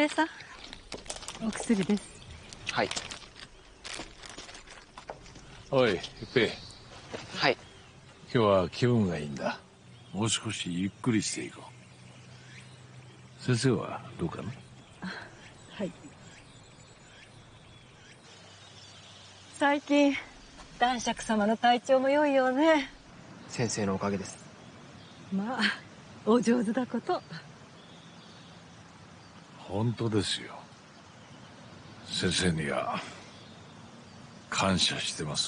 平さん、お薬です。 はい。 おい、一平。 はい。 今日は気分がいいんだ。もう少しゆっくりしていこう。先生はどうかな？ はい。最近男爵様の体調も良いようね。 先生のおかげです。 まあお上手だこと。 本当ですよ。先生には感謝してます。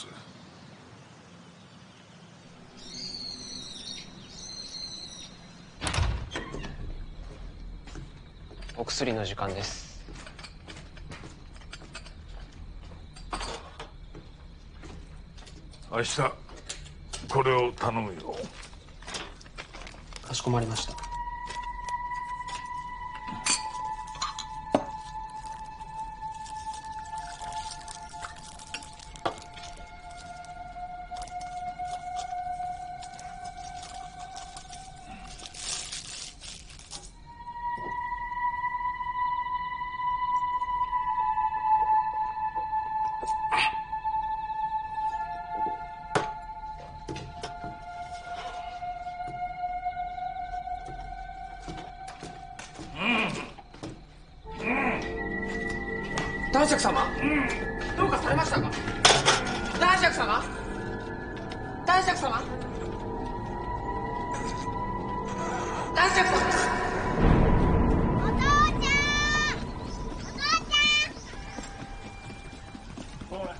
お薬の時間です。 明日これを頼むよ。 かしこまりました。男爵様、どうかされましたか？男爵様、男爵様、男爵様。 お父ちゃん、お父ちゃん。 ほら、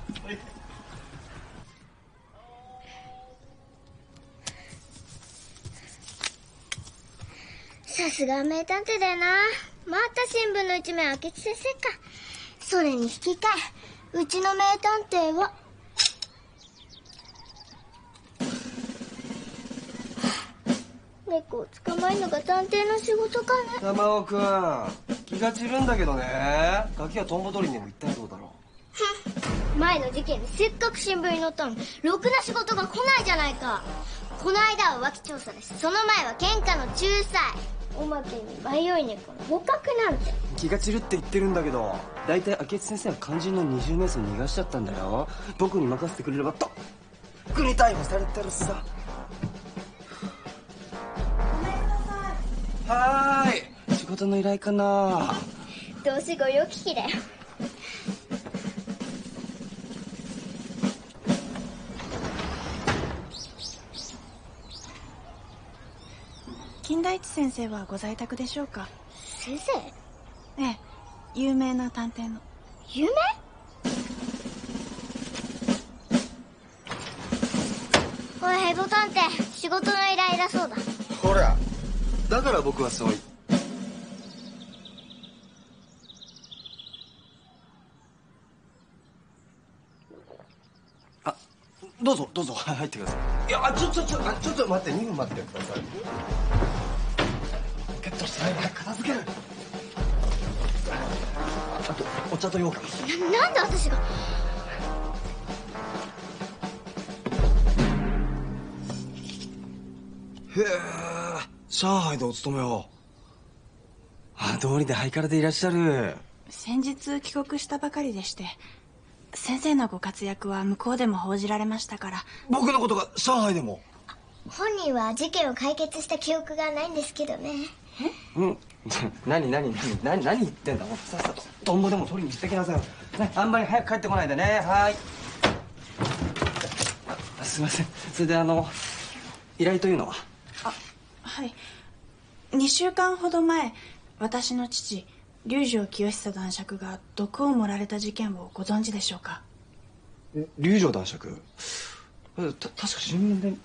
さすが名探偵だよな。また新聞の一面明智先生か。それに引き換え、うちの名探偵は猫を捕まえるのが探偵の仕事かね。 玉尾くん、気が散るんだけどね。ガキはトンボ取りにでも行ったらどうだろふん、前の事件でせっかく新聞に載ったのにろくな仕事が来ないじゃないか。この間は浮気調査だし、その前は喧嘩の仲裁、おまけに迷い猫の捕獲なんて。 気が散るって言ってるんだけど、大体明智先生は肝心の20名数逃がしちゃったんだよ。僕に任せてくれればとっくに逮捕されてるさ。はーい、仕事の依頼かな。 どうしご用聞きだよ。 金田一先生はご在宅でしょうか？ 先生？ ええ、有名な探偵の。 有名？おいヘボ探偵、仕事の依頼だそうだ。 ほら、だから僕はそうあ、どうぞどうぞ入ってください。いや、ちょっと待って、2分待ってください。ポケットしないで片付ける。あとお茶と羊羹。 なんで私が。 へえ、上海でお勤めを。道理でハイカラでいらっしゃる。 先日帰国したばかりでして、先生のご活躍は向こうでも報じられましたから。 僕のことが上海でも。 本人は事件を解決した記憶がないんですけどね。 うん。何言ってんだ。もうさっさとトンボでも取りにしてきなさい。ね、あんまり早く帰ってこないでね。はい。すいません。それで依頼というのは？ はい。2週間ほど前、私の父龍城清久男爵が毒を盛られた事件をご存知でしょうか？ 龍城男爵？確か新聞で。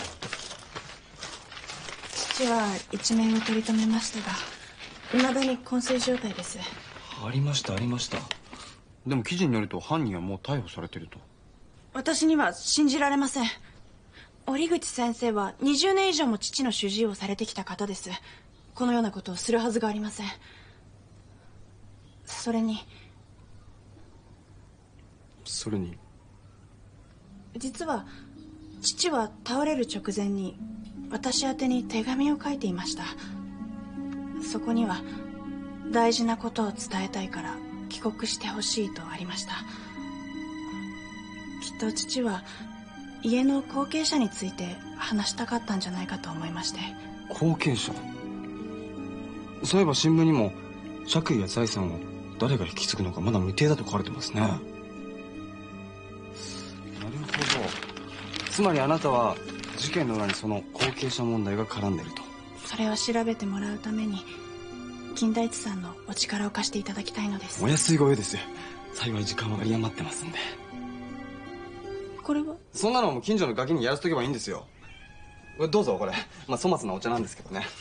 父は一命を取り留めましたが、未だに昏睡状態です。 ありました。でも記事によると犯人はもう逮捕されてると。 私には信じられません。折口先生は20年以上も父の主治医をされてきた方です。このようなことをするはずがありません。それに実は父は倒れる直前に私宛てに手紙を書いていました。そこには大事なことを伝えたいから帰国してほしいとありました。きっと父は家の後継者について話したかったんじゃないかと思いまして。 後継者？そういえば新聞にも爵位や財産を誰が引き継ぐのかまだ未定だと書かれてますね。なるほど。つまりあなたは事件の裏にその後継者問題が絡んでると。 それを調べてもらうために金田一さんのお力を貸していただきたいのです。 お安いご用です。幸い時間は有り余ってますんで。 これは？ そんなのも近所のガキにやらせとけばいいんですよ。どうぞこれ。まあ粗末なお茶なんですけどね。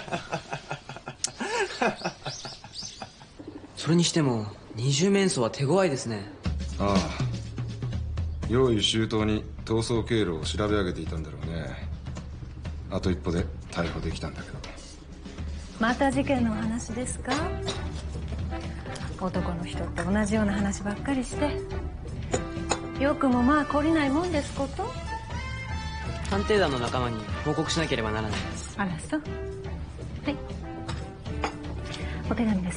それにしても二重面相は手強いですね。 ああ、用意周到に逃走経路を調べ上げていたんだろうね。あと一歩で逮捕できたんだけど。 また事件のお話ですか？男の人って同じような話ばっかりしてよくもまあ懲りないもんですこと。 探偵団の仲間に報告しなければならないです。 あらそう。はい、お手紙です。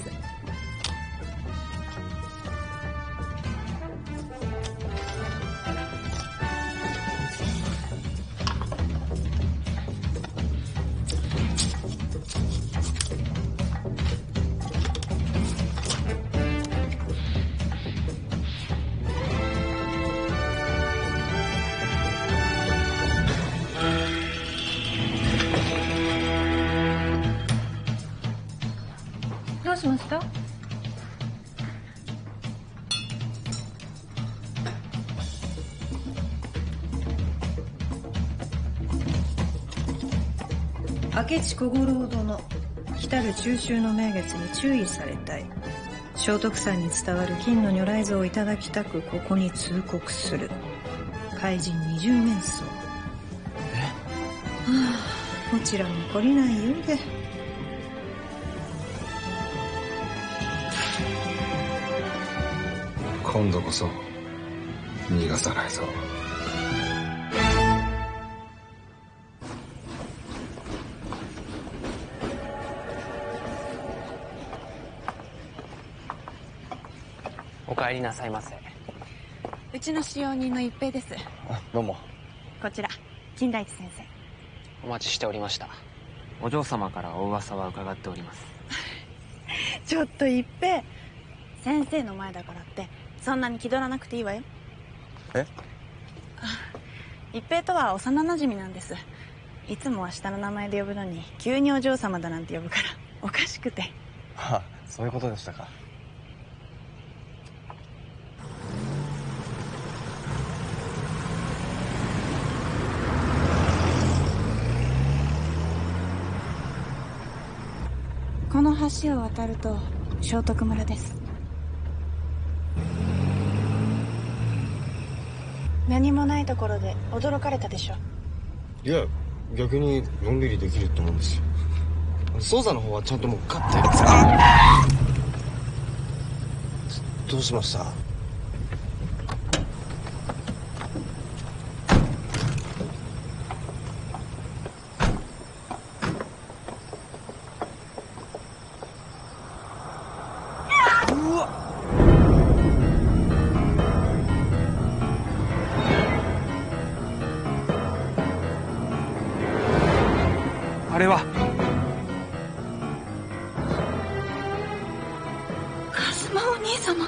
どうしました？ 明智小五郎殿、来たる中秋の名月に注意されたい。聖徳山に伝わる金の如来像をいただきたくここに通告する。怪人二十面相。はあ、こちらも懲りないようで。 今度こそ逃がさないぞ。 お帰りなさいませ。 うちの使用人の一平です。 どうも。 こちら金田一先生。 お待ちしておりました。お嬢様からお噂は伺っております。 ちょっと一平、先生の前だからってそんなに気取らなくていいわよ。 え？ 一平とは幼なじみなんです。いつもは下の名前で呼ぶのに急にお嬢様だなんて呼ぶからおかしくて。 はあ、そういうことでしたか。 この橋を渡ると聖徳村です。何もないところで驚かれたでしょ。 いや、逆にのんびりできると思うんですよ。捜査の方はちゃんともう勝って。どうしました？あれはカズマお兄様。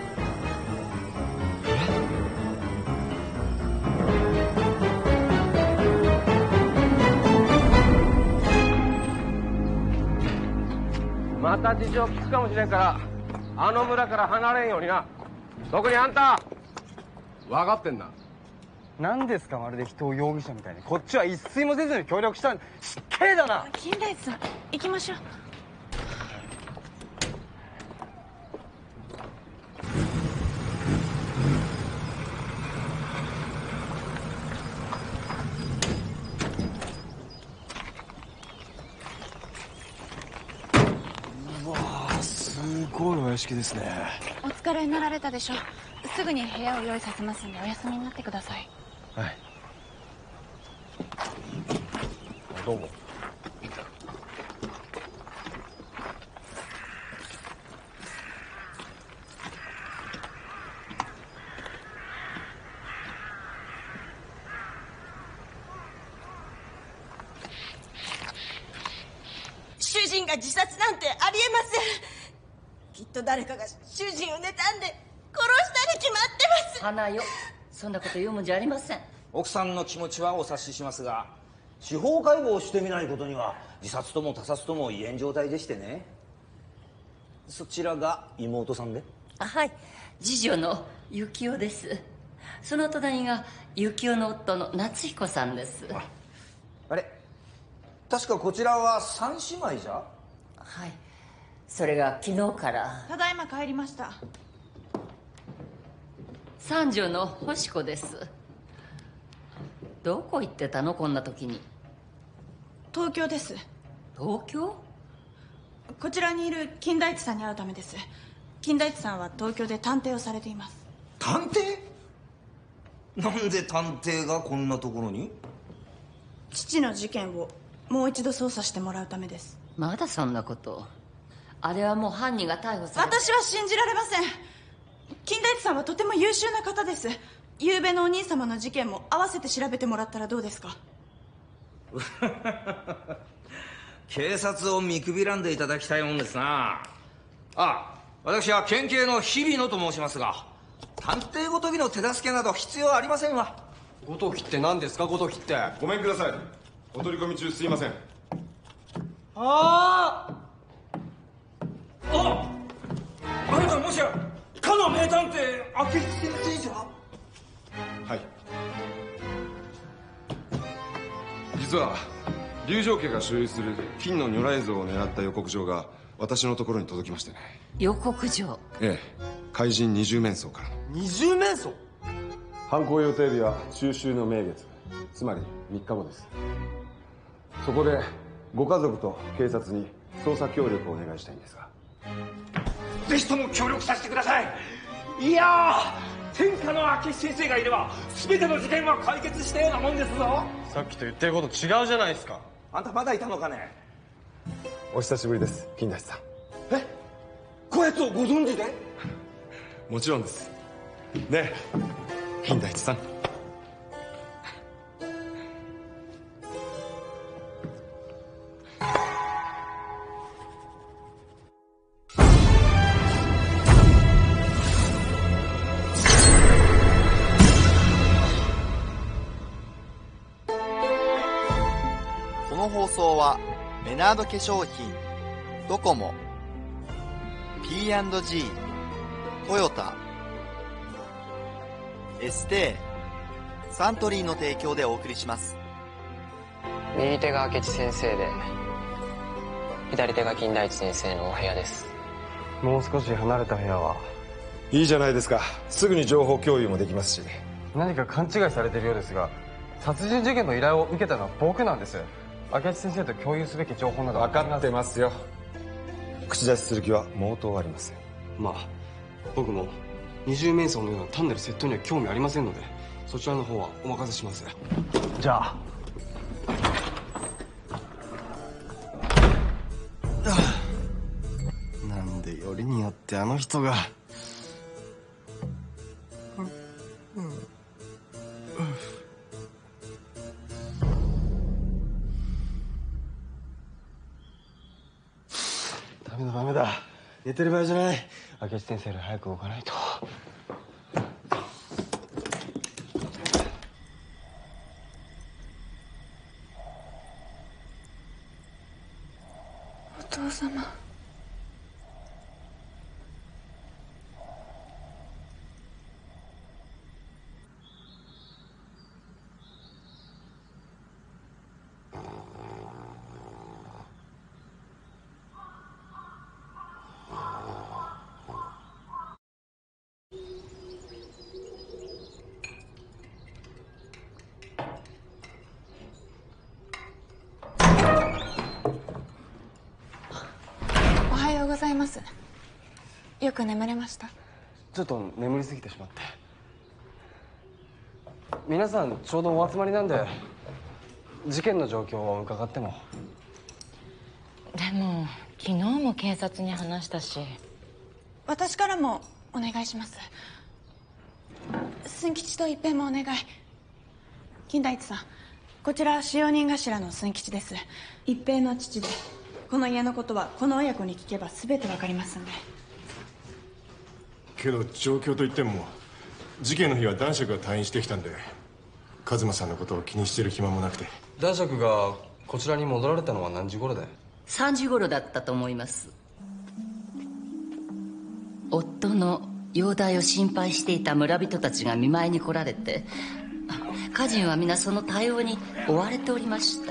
また事情聞くかもしれんからあの村から離れんようにな。特にあんた分かってんな。 何ですか、まるで人を容疑者みたいに。こっちは一睡もせずに協力したん。失敬だな。 金田一さん、行きましょう。 うわー、すごいお屋敷ですね。 お疲れになられたでしょ。すぐに部屋を用意させますんでお休みになってください。 はい。どうも。 が自殺なんてありえません。きっと誰かが主人を妬んで殺したに決まってます。 花よ、そんなこと言うもんじゃありません。 奥さんの気持ちはお察ししますが、司法解剖をしてみないことには自殺とも他殺とも言えん状態でしてね。そちらが妹さんで？ はい、次女の幸代です。その隣が幸代の夫の夏彦さんです。 あれ、確かこちらは三姉妹じゃ？ はい、それが昨日から。 ただいま帰りました。 三女の星子です。どこ行ってたのこんな時に？ 東京です。 東京？ こちらにいる金田一さんに会うためです。金田一さんは東京で探偵をされています。 探偵？なんで探偵がこんなところに？ 父の事件をもう一度捜査してもらうためです。 まだそんなこと？あれはもう犯人が逮捕され。 私は信じられません。金田一さんはとても優秀な方です。昨べのお兄様の事件も合わせて調べてもらったらどうですか？ 警察を見くびらんでいただきたいもんですな。私は県警の日比野と申しますが、探偵ごときの手助けなど必要ありませんわ。 ごときって何ですか？ごときって。 ごめんください。お取り込み中すいません。 あなたもしやかの名探偵明智先生じゃ？ はい。実は龍城家が所有する金の如来像を狙った予告状が私のところに届きましてね。 予告状？ ええ、怪人二十面相から。 二十面相？ 犯行予定日は中秋の名月、つまり3日後です。そこでご家族と警察に捜査協力をお願いしたいんですが。 ぜひとも協力させてください。いやー、天下の明智先生がいれば全ての事件は解決したようなもんですぞ。 さっきと言ってること違うじゃないですか。 あんたまだいたのかね？ お久しぶりです、金田一さん。 こやつをご存知で？ もちろんです。ねえ、金田一さん。 この放送はメナード化粧品、ドコモ、P&G、トヨタ、エステー、サントリーの提供でお送りします。 右手が明智先生で、左手が金田一先生のお部屋です。 もう少し離れた部屋は？ いいじゃないですか。すぐに情報共有もできますし。 何か勘違いされているようですが、殺人事件の依頼を受けたのは僕なんです。明智先生と共有すべき情報など分かってますよ。口出しする気は毛頭ありません。 まあ僕も二十面相のような単なる窃盗には興味ありませんので、そちらの方はお任せします。じゃあ。なんでよりによってあの人が。ダメだ。寝てる場合じゃない。明智先生より早く動かないと。 お父様。おはようございます。よく眠れました？ ちょっと眠りすぎてしまって。皆さんちょうどお集まりなんで、事件の状況を伺っても。 でも昨日も警察に話したし。 私からもお願いします。寸吉と一平もお願い。金田一さん、こちら使用人頭の寸吉です。一平の父でこの家のことはこの親子に聞けば全てわかりますんで。 けど状況といっても事件の日は男爵が退院してきたんで一馬さんのことを気にしてる暇もなくて。 男爵がこちらに戻られたのは何時頃だよ。 3時頃だったと思います。夫の容体を心配していた村人たちが見舞いに来られて、家人は皆その対応に追われておりました。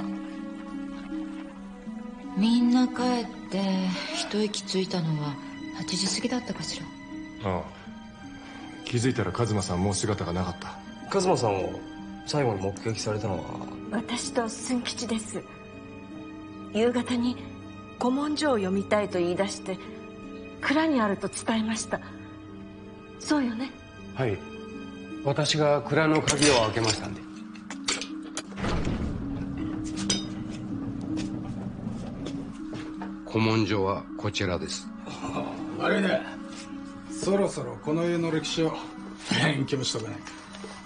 みんな帰って一息ついたのは8時過ぎだったかしら。 ああ、気づいたら一馬さんもう姿がなかった。 一馬さんを最後に目撃されたのは？ 私と寸吉です。夕方に古文書を読みたいと言い出して蔵にあると伝えました。そうよね。 はい、私が蔵の鍵を開けましたんで。 古文書はこちらです。 あれね、そろそろこの家の歴史を勉強しとかないと。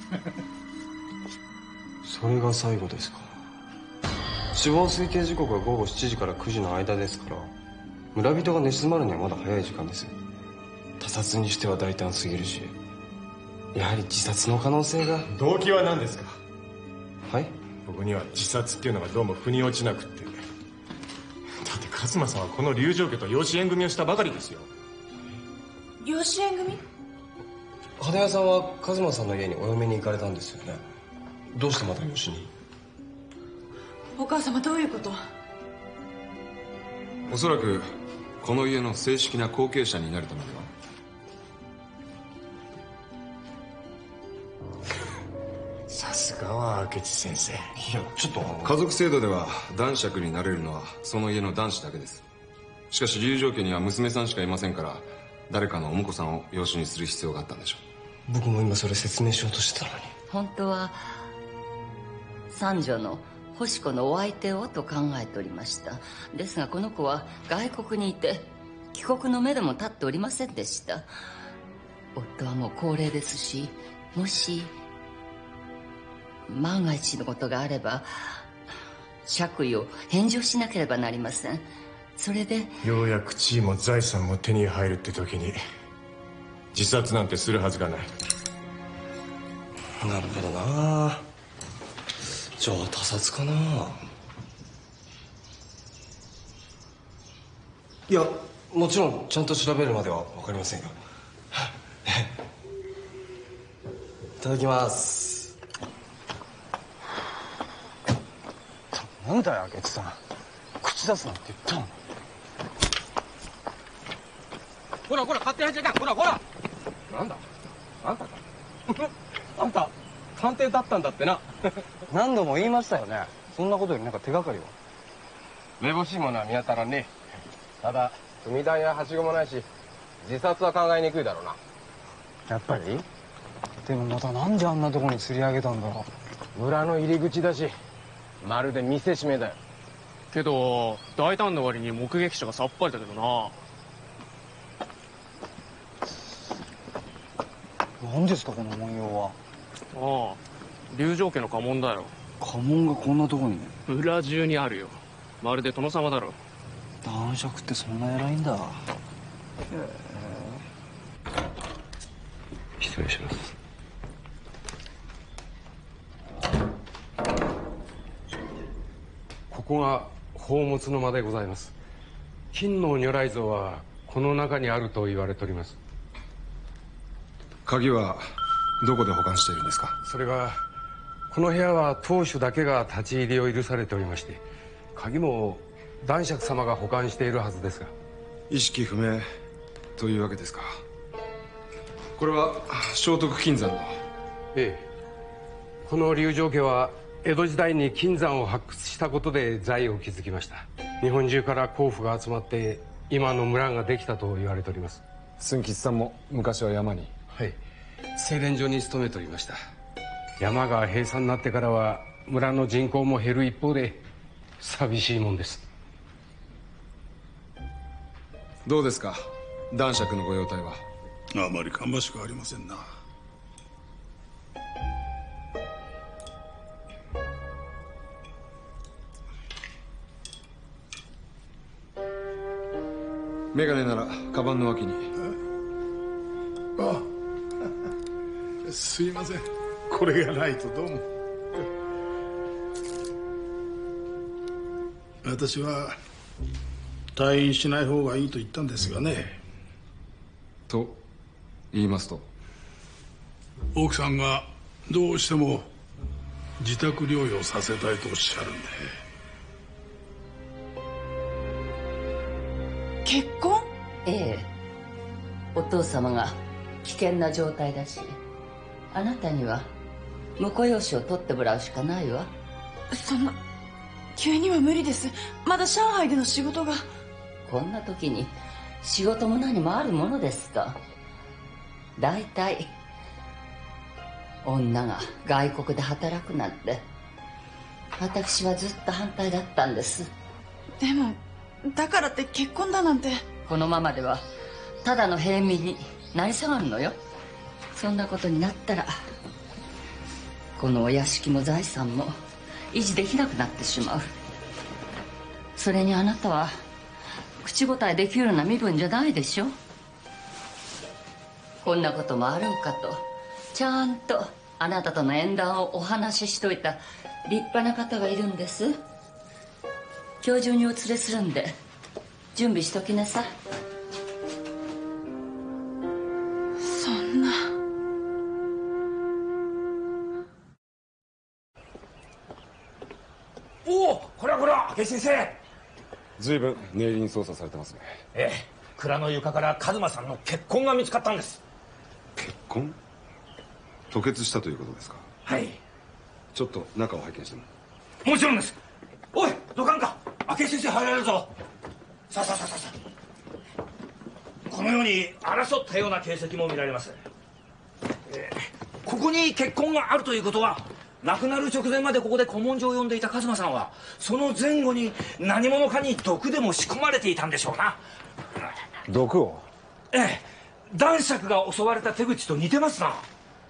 それが最後ですか。死亡推定時刻は午後7時から9時の間ですから、村人が寝静まるにはまだ早い時間です。他殺にしては大胆すぎるし、やはり自殺の可能性が。 動機は何ですか？ はい、 僕には自殺っていうのがどうも腑に落ちなくって。だって一馬さんはこの龍城家と養子縁組をしたばかりですよ。 養子縁組？ 花屋さんは一馬さんの家にお嫁に行かれたんですよね。どうしてまた養子に？ お母様、どういうこと？ おそらくこの家の正式な後継者になるためでは。 さすがは明智先生。いや、ちょっと家族制度では男爵になれるのはその家の男子だけです。しかし龍城家には娘さんしかいませんから、誰かのお婿さんを養子にする必要があったんでしょう。僕も今それ説明しようとしてたのに。 本当は三女の星子のお相手をと考えておりました。ですがこの子は外国にいて帰国のめども立っておりませんでした。夫はもう高齢ですし、もし万が一のことがあれば爵位を返上しなければなりません。それでようやく地位も財産も手に入るって時に自殺なんてするはずがない。 なるほどな。じゃあ他殺かな。いや、もちろんちゃんと調べるまでは分かりませんよ。いただきます。 なんだよ明智さん、口出すなって言ったの。 ほらほら、勝手に入っちゃいかん。ほらほら。 なんだあんたか。あんた探偵だったんだってな。何度も言いましたよね。そんなことよりなんか手がかりは？めぼしいものは見当たらんね。ただ踏み台やはしごもないし、自殺は考えにくいだろうな。やっぱり？でもまたなんであんなとこに釣り上げたんだろう。村の入り口だし、まるで見せしめだよ。 けど大胆な割に目撃者がさっぱりだけどな。 何ですかこの文様は。 ああ、龍城家の家紋だよ。 家紋がこんなとこにね。 村中にあるよ。まるで殿様だろ。 男爵ってそんな偉いんだ。 失礼します。 ここが宝物の間でございます。金の如来像はこの中にあると言われております。 鍵はどこで保管しているんですか？ それがこの部屋は当主だけが立ち入りを許されておりまして、鍵も男爵様が保管しているはずですが。 意識不明というわけですか。これは聖徳金山の。 ええ、この龍城家は江戸時代に金山を発掘したことで財を築きました。日本中から鉱夫が集まって今の村ができたと言われております。 寸吉さんも昔は山に？ はい、製錬所に勤めておりました。山が閉鎖になってからは村の人口も減る一方で寂しいもんです。 どうですか男爵のご容体は？ あまり芳しくありませんな。 メガネならカバンの脇に。 あ、すいません。これがないとどうも。私は退院しない方がいいと言ったんですがね。 と言いますと？ 奥さんがどうしても自宅療養させたいとおっしゃるんで。 結婚？ ええ。お父様が危険な状態だし、あなたには婿養子を取ってもらうしかないわ。 そんな急には無理です。まだ上海での仕事が。 こんな時に仕事も何もあるものですか。大体女が外国で働くなんて私はずっと反対だったんです。 でもだからって結婚だなんて。 このままではただの平民になり下がるのよ。そんなことになったらこのお屋敷も財産も維持できなくなってしまう。それにあなたは口答えできるような身分じゃないでしょ。こんなこともあろうかとちゃんとあなたとの縁談をお話ししといた立派な方がいるんです。今日中にお連れするんで準備しときなさい。 そんな。 おお、これは明智先生。 随分念入りに捜査されてますね。 ええ、蔵の床から一馬さんの血痕が見つかったんです。 血痕？吐血したということですか？ はい。 ちょっと中を拝見しても。 もちろんです。おい、どかんか。明智先生入られるぞ。さあさあさあさあ。このように争ったような形跡も見られます。ここに血痕があるということは、亡くなる直前までここで古文書を読んでいた一馬さんはその前後に何者かに毒でも仕込まれていたんでしょうな。 毒を？ ええ、男爵が襲われた手口と似てますな。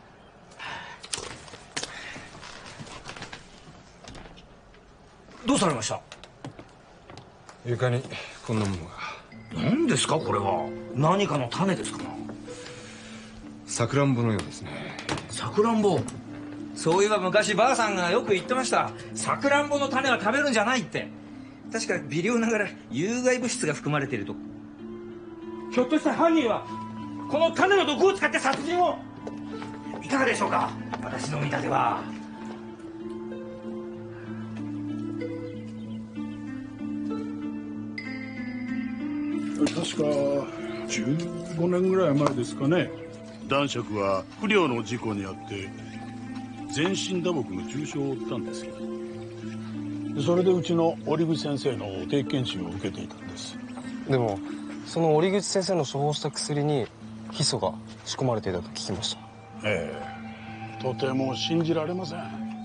どうされました？ 床にこんなものが。 何ですかこれは？何かの種ですか？ さくらんぼのようですね。 さくらんぼ？そういえば昔ばあさんがよく言ってました。さくらんぼの種は食べるんじゃないって。確か微量ながら有害物質が含まれていると。ひょっとしたら犯人はこの種の毒を使って殺人を。いかがでしょうか、私の見立ては。 確か15年ぐらい前ですかね。男爵は不慮の事故にあって全身打撲の重傷を負ったんですよ。それでうちの折口先生の定期検診を受けていたんです。 でもその折口先生の処方した薬にヒ素が仕込まれていたと聞きました。 ええ、とても信じられません。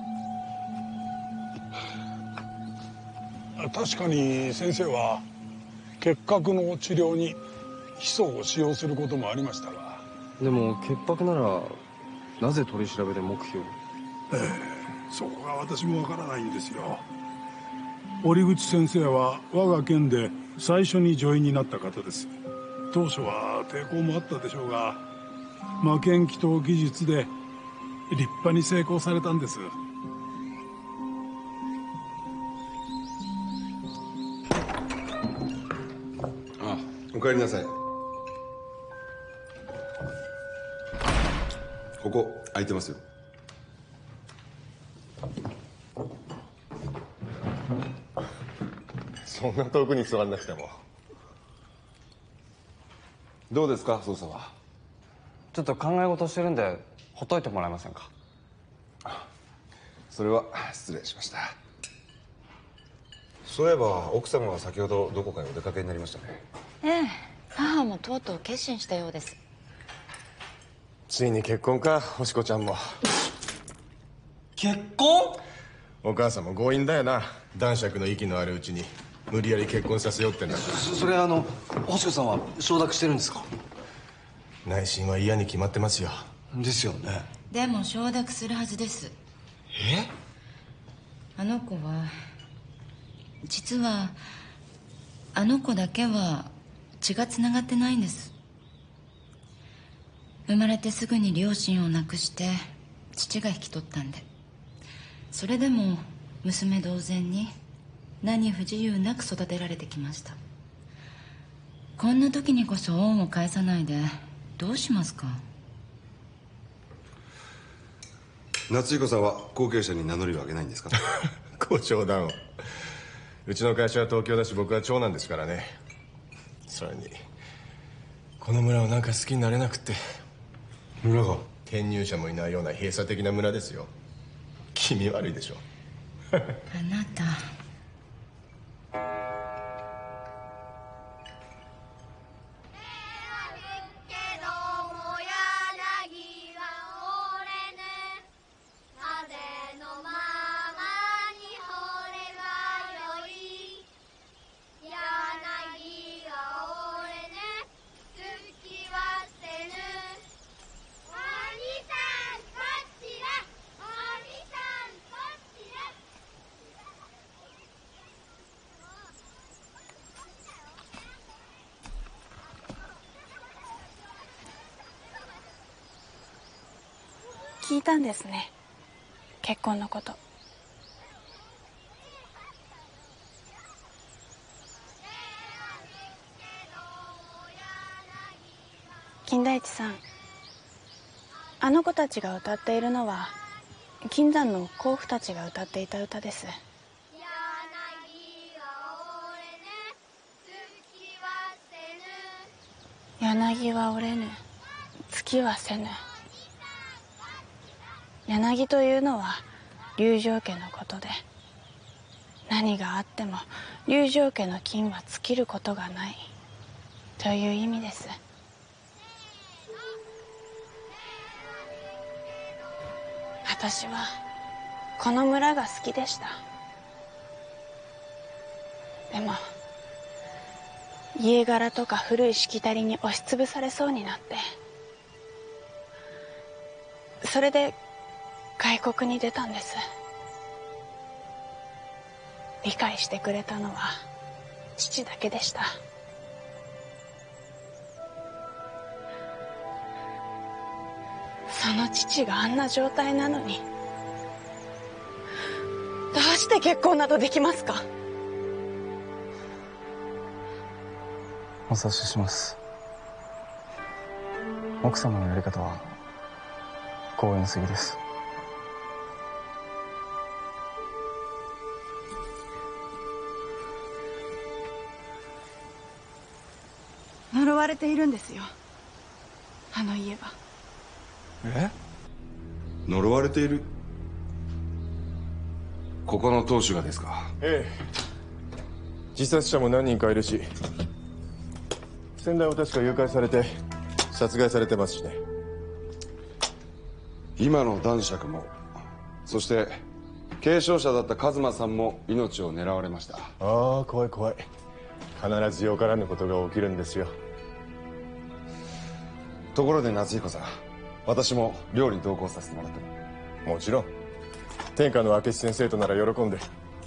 確かに先生は結核の治療にヒ素を使用することもありましたが。 でも潔白ならなぜ取り調べで黙秘を？ ええ、そこが私もわからないんですよ。折口先生は我が県で最初に女医になった方です。当初は抵抗もあったでしょうが、魔剣祈祷技術で立派に成功されたんです。 あ、お帰りなさい。ここ空いてますよ。そんな遠くに座らなくても。どうですか、捜査は。 ちょっと考え事してるんでほっといてもらえませんか？ それは失礼しました。そういえば奥様は先ほどどこかへお出かけになりましたね。 ええ、母もとうとう決心したようです。 ついに結婚か、星子ちゃんも。 結婚？ お母さんも強引だよな。男爵の息のあるうちに無理やり結婚させようってんだから。 それ星子さんは承諾してるんですか？ 内心は嫌に決まってますよ。 ですよね。 でも承諾するはずです。 え？ あの子は実はあの子だけは血がつながってないんです。生まれてすぐに両親を亡くして父が引き取ったんで。それでも娘同然に何不自由なく育てられてきました。こんな時にこそ恩を返さないでどうしますか？ 夏彦さんは後継者に名乗りを上げないんですか？ ご冗談を。うちの会社は東京だし、僕は長男ですからね。それにこの村をなんか好きになれなくって。 村が転入者もいないような閉鎖的な村ですよ。気味悪いでしょ。 あなた、 聞いたんですね、結婚のこと。金田一さん、あの子たちが歌っているのは金山の甲府たちが歌っていた歌です。柳は折れぬ、月はせぬ。柳というのは龍城家のことで、何があっても龍城家の金は尽きることがないという意味です。私はこの村が好きでした。でも家柄とか古いしきたりに押しつぶされそうになって、それで外国に出たんです。理解してくれたのは父だけでした。その父があんな状態なのに、どうして結婚などできますか？ お察しします。奥様のやり方は強引すぎです。 呪われているんですよ、あの家は。 え？呪われている？ここの当主がですか？ ええ、自殺者も何人かいるし、先代も確か誘拐されて殺害されてますしね。 今の男爵も、そして継承者だった一馬さんも命を狙われました。 ああ、怖い怖い。必ずよからぬことが起きるんですよ。 ところで夏彦さん、私も料理に同行させてもらっても？ もちろん。天下の明智先生となら喜んで。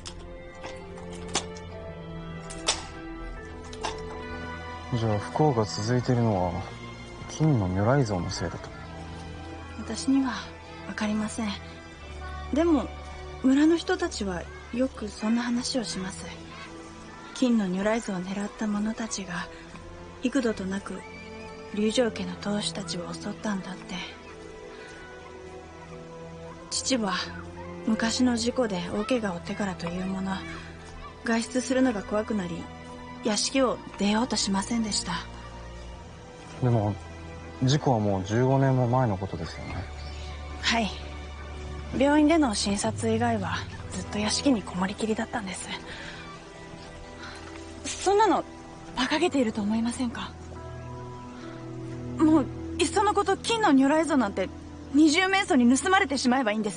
じゃあ不幸が続いているのは金の如来像のせいだと？ 私には分かりません。でも村の人たちはよくそんな話をします。金の如来像を狙った者たちが幾度となく龍城家の当主たちを襲ったんだって。父は昔の事故で大怪我を負ってからというもの、外出するのが怖くなり屋敷を出ようとしませんでした。 でも事故はもう15年も前のことですよね。 はい、病院での診察以外はずっと屋敷にこもりきりだったんです。そんなの馬鹿げていると思いませんか？もういっそのこと金の如来像なんて二十面相に盗まれてしまえばいいんです。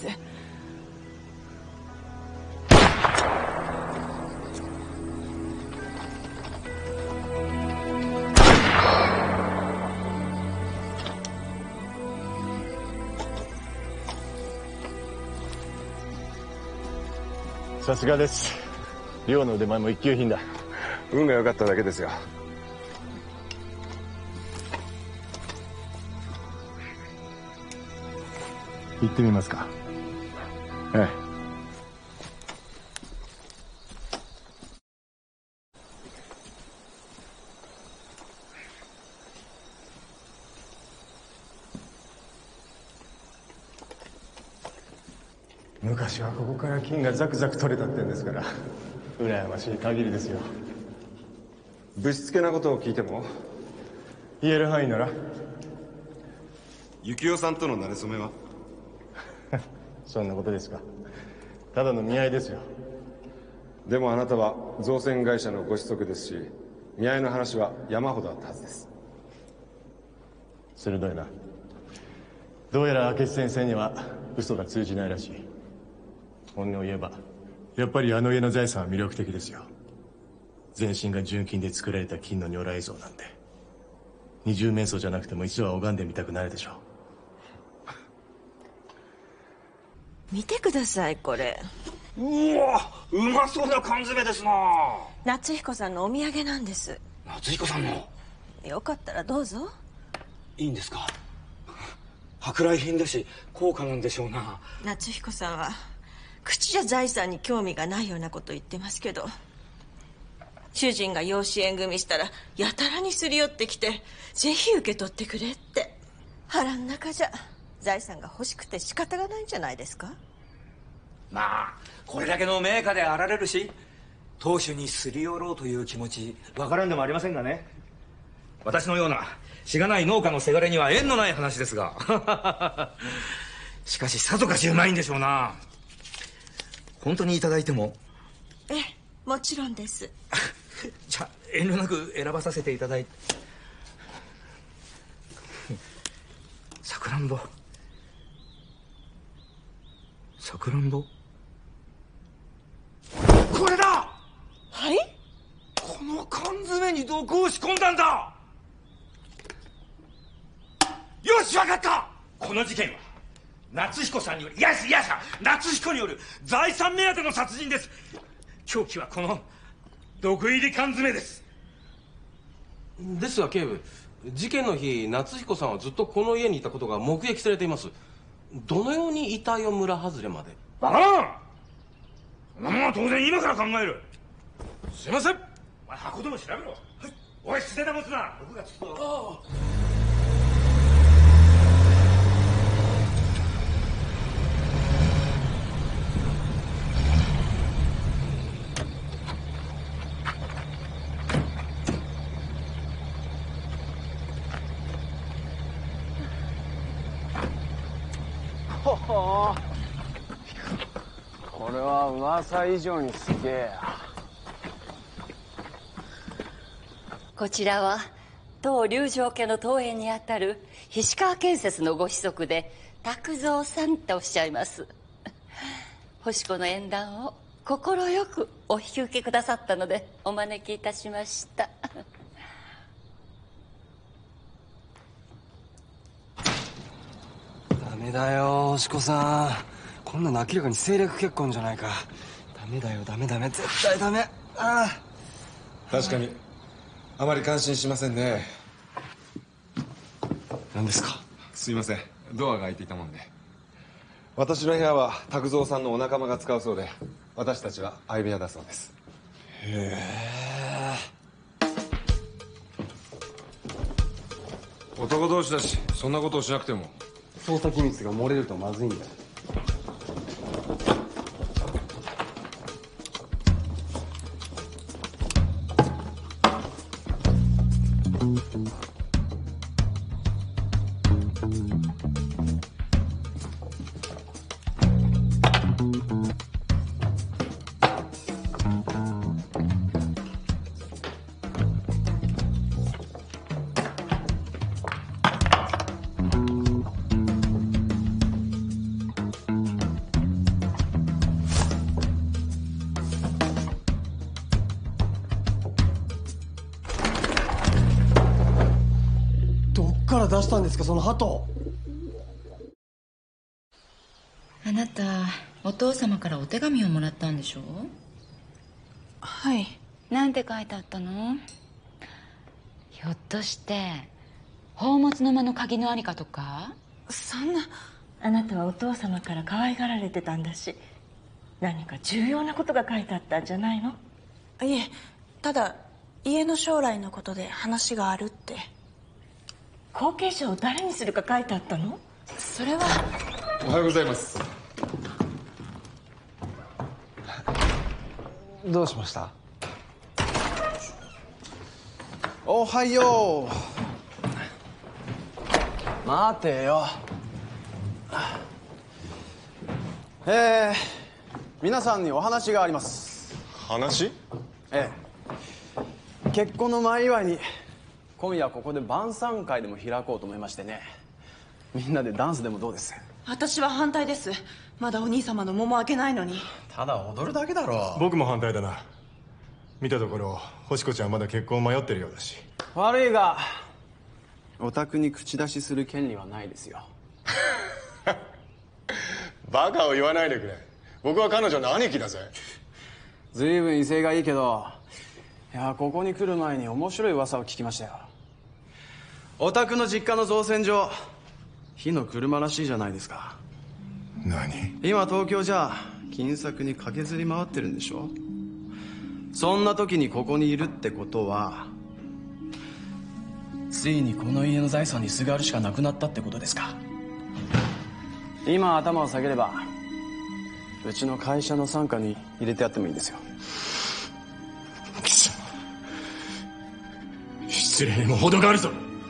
さすがです。漁の腕前も一級品だ。 運が良かっただけですよ。 行ってみますか。ええ。昔はここから金がザクザク取れたってんですから羨ましい限りですよ。 ぶしつけなことを聞いても言える範囲なら。 幸男さんとの馴れ初めはそんなことですか。ただの見合いですよ。 でもあなたは造船会社のご子息ですし、見合いの話は山ほどあったはずです。 鋭いな。どうやら明智先生には嘘が通じないらしい。本音を言えばやっぱりあの家の財産は魅力的ですよ。全身が純金で作られた金の如来像なんで、二重面相じゃなくても一度は拝んでみたくなるでしょう。 見てください、これ。 うわ、うまそうな缶詰ですな。 夏彦さんのお土産なんです。 夏彦さんの。 よかったらどうぞ。 いいんですか。舶来品だし高価なんでしょうな。 夏彦さんは口じゃ財産に興味がないようなこと言ってますけど、主人が養子縁組したらやたらにすり寄ってきて、ぜひ受け取ってくれって。腹ん中じゃ財産が欲しくて仕方がないんじゃないですか。 まあこれだけの名家であられるし、当主にすり寄ろうという気持ちわからんでもありませんがね。私のようなしがない農家のせがれには縁のない話ですがしかしさぞかしうまいんでしょうな。本当にいただいても。 ええ、もちろんです。 じゃあ遠慮なく選ばさせていただいて。さくらんぼ、さくらんぼ、これだ。 はい。 この缶詰に毒を仕込んだんだ。よし、わかった。この事件は夏彦さんによる、夏彦による財産目当ての殺人です。凶器はこの毒入り缶詰です。 ですが警部、事件の日夏彦さんはずっとこの家にいたことが目撃されています。どのように遺体を村外れまで。 バカな。そんなものは当然今から考える。すいません。お前箱でも調べろ。はい。おい、捨てたもつな。僕がつくぞ。 これは噂以上にすげえや。 こちらは当龍城家の当園にあたる菱川建設のご子息で卓蔵さんとおっしゃいます。星子の縁談を快くお引き受けくださったのでお招きいたしました。 ダメだよ星子さん、こんなの明らかに政略結婚じゃないか。ダメだよ、ダメダメ、絶対ダメ。ああ、 確かにあまり感心しませんね。 何ですか。 すいません、ドアが開いていたもんで。私の部屋は卓蔵さんのお仲間が使うそうで、私たちは相部屋だそうです。 へえ。 男同士だし、そんなことをしなくても。 捜査機密が漏れるとまずいんだよ。 から出したんですか、その鳩。 あなたお父様からお手紙をもらったんでしょう。 はい。 なんて書いてあったの。ひょっとして宝物の間の鍵のありかとか。 そんな。 あなたはお父様から可愛がられてたんだし、何か重要なことが書いてあったんじゃないの？ いえ、ただ家の将来のことで話があるって。 後継者を誰にするか書いてあったの？ それは。 おはようございます。 どうしました？おはよう。待てよ。皆さんにお話があります。 話？ ええ。結婚の前祝いに今夜ここで晩餐会でも開こうと思いましてね。みんなでダンスでもどうです？ 私は反対です。まだお兄様の桃開けないのに。 ただ踊るだけだろ。 僕も反対だな。見たところ星子ちゃんまだ結婚迷ってるようだし。 悪いがお宅に口出しする権利はないですよ。 バカを言わないでくれ。僕は彼女の兄貴だぜ。 随分威勢がいいけど、いやここに来る前に面白い噂を聞きましたよ。お宅の実家の造船所、火の車らしいじゃないですか。 何？ 今東京じゃ金策に駆けずり回ってるんでしょ。そんな時にここにいるってことは、ついにこの家の財産にすがるしかなくなったってことですか。今頭を下げればうちの会社の傘下に入れてやってもいいですよ。 失礼にも程があるぞ。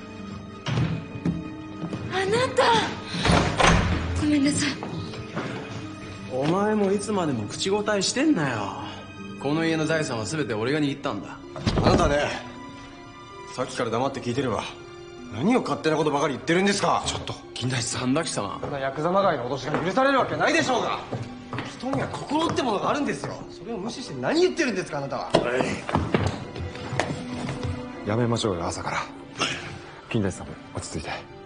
あなた、ごめんなさい。 お前もいつまでも口答えしてんなよ。この家の財産は全て俺が握ったんだ。 あなたね、さっきから黙って聞いてるわ。何を勝手なことばかり言ってるんですか。 ちょっと金田一さん、神崎様。 こんなヤクザまがいの脅しが許されるわけないでしょうが。人には心ってものがあるんですよ。それを無視して何言ってるんですか、あなたは。やめましょうよ、朝から。金田一さんも落ち着いて。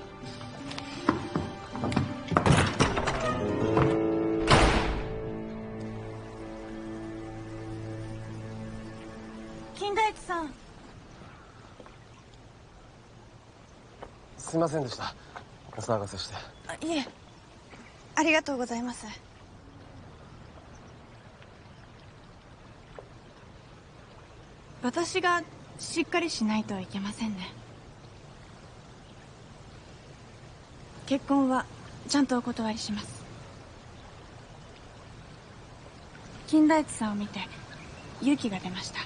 金田一さん。 すいませんでした、お騒がせして。 いえ、ありがとうございます。私がしっかりしないといけませんね。結婚はちゃんとお断りします。金田一さんを見て勇気が出ました。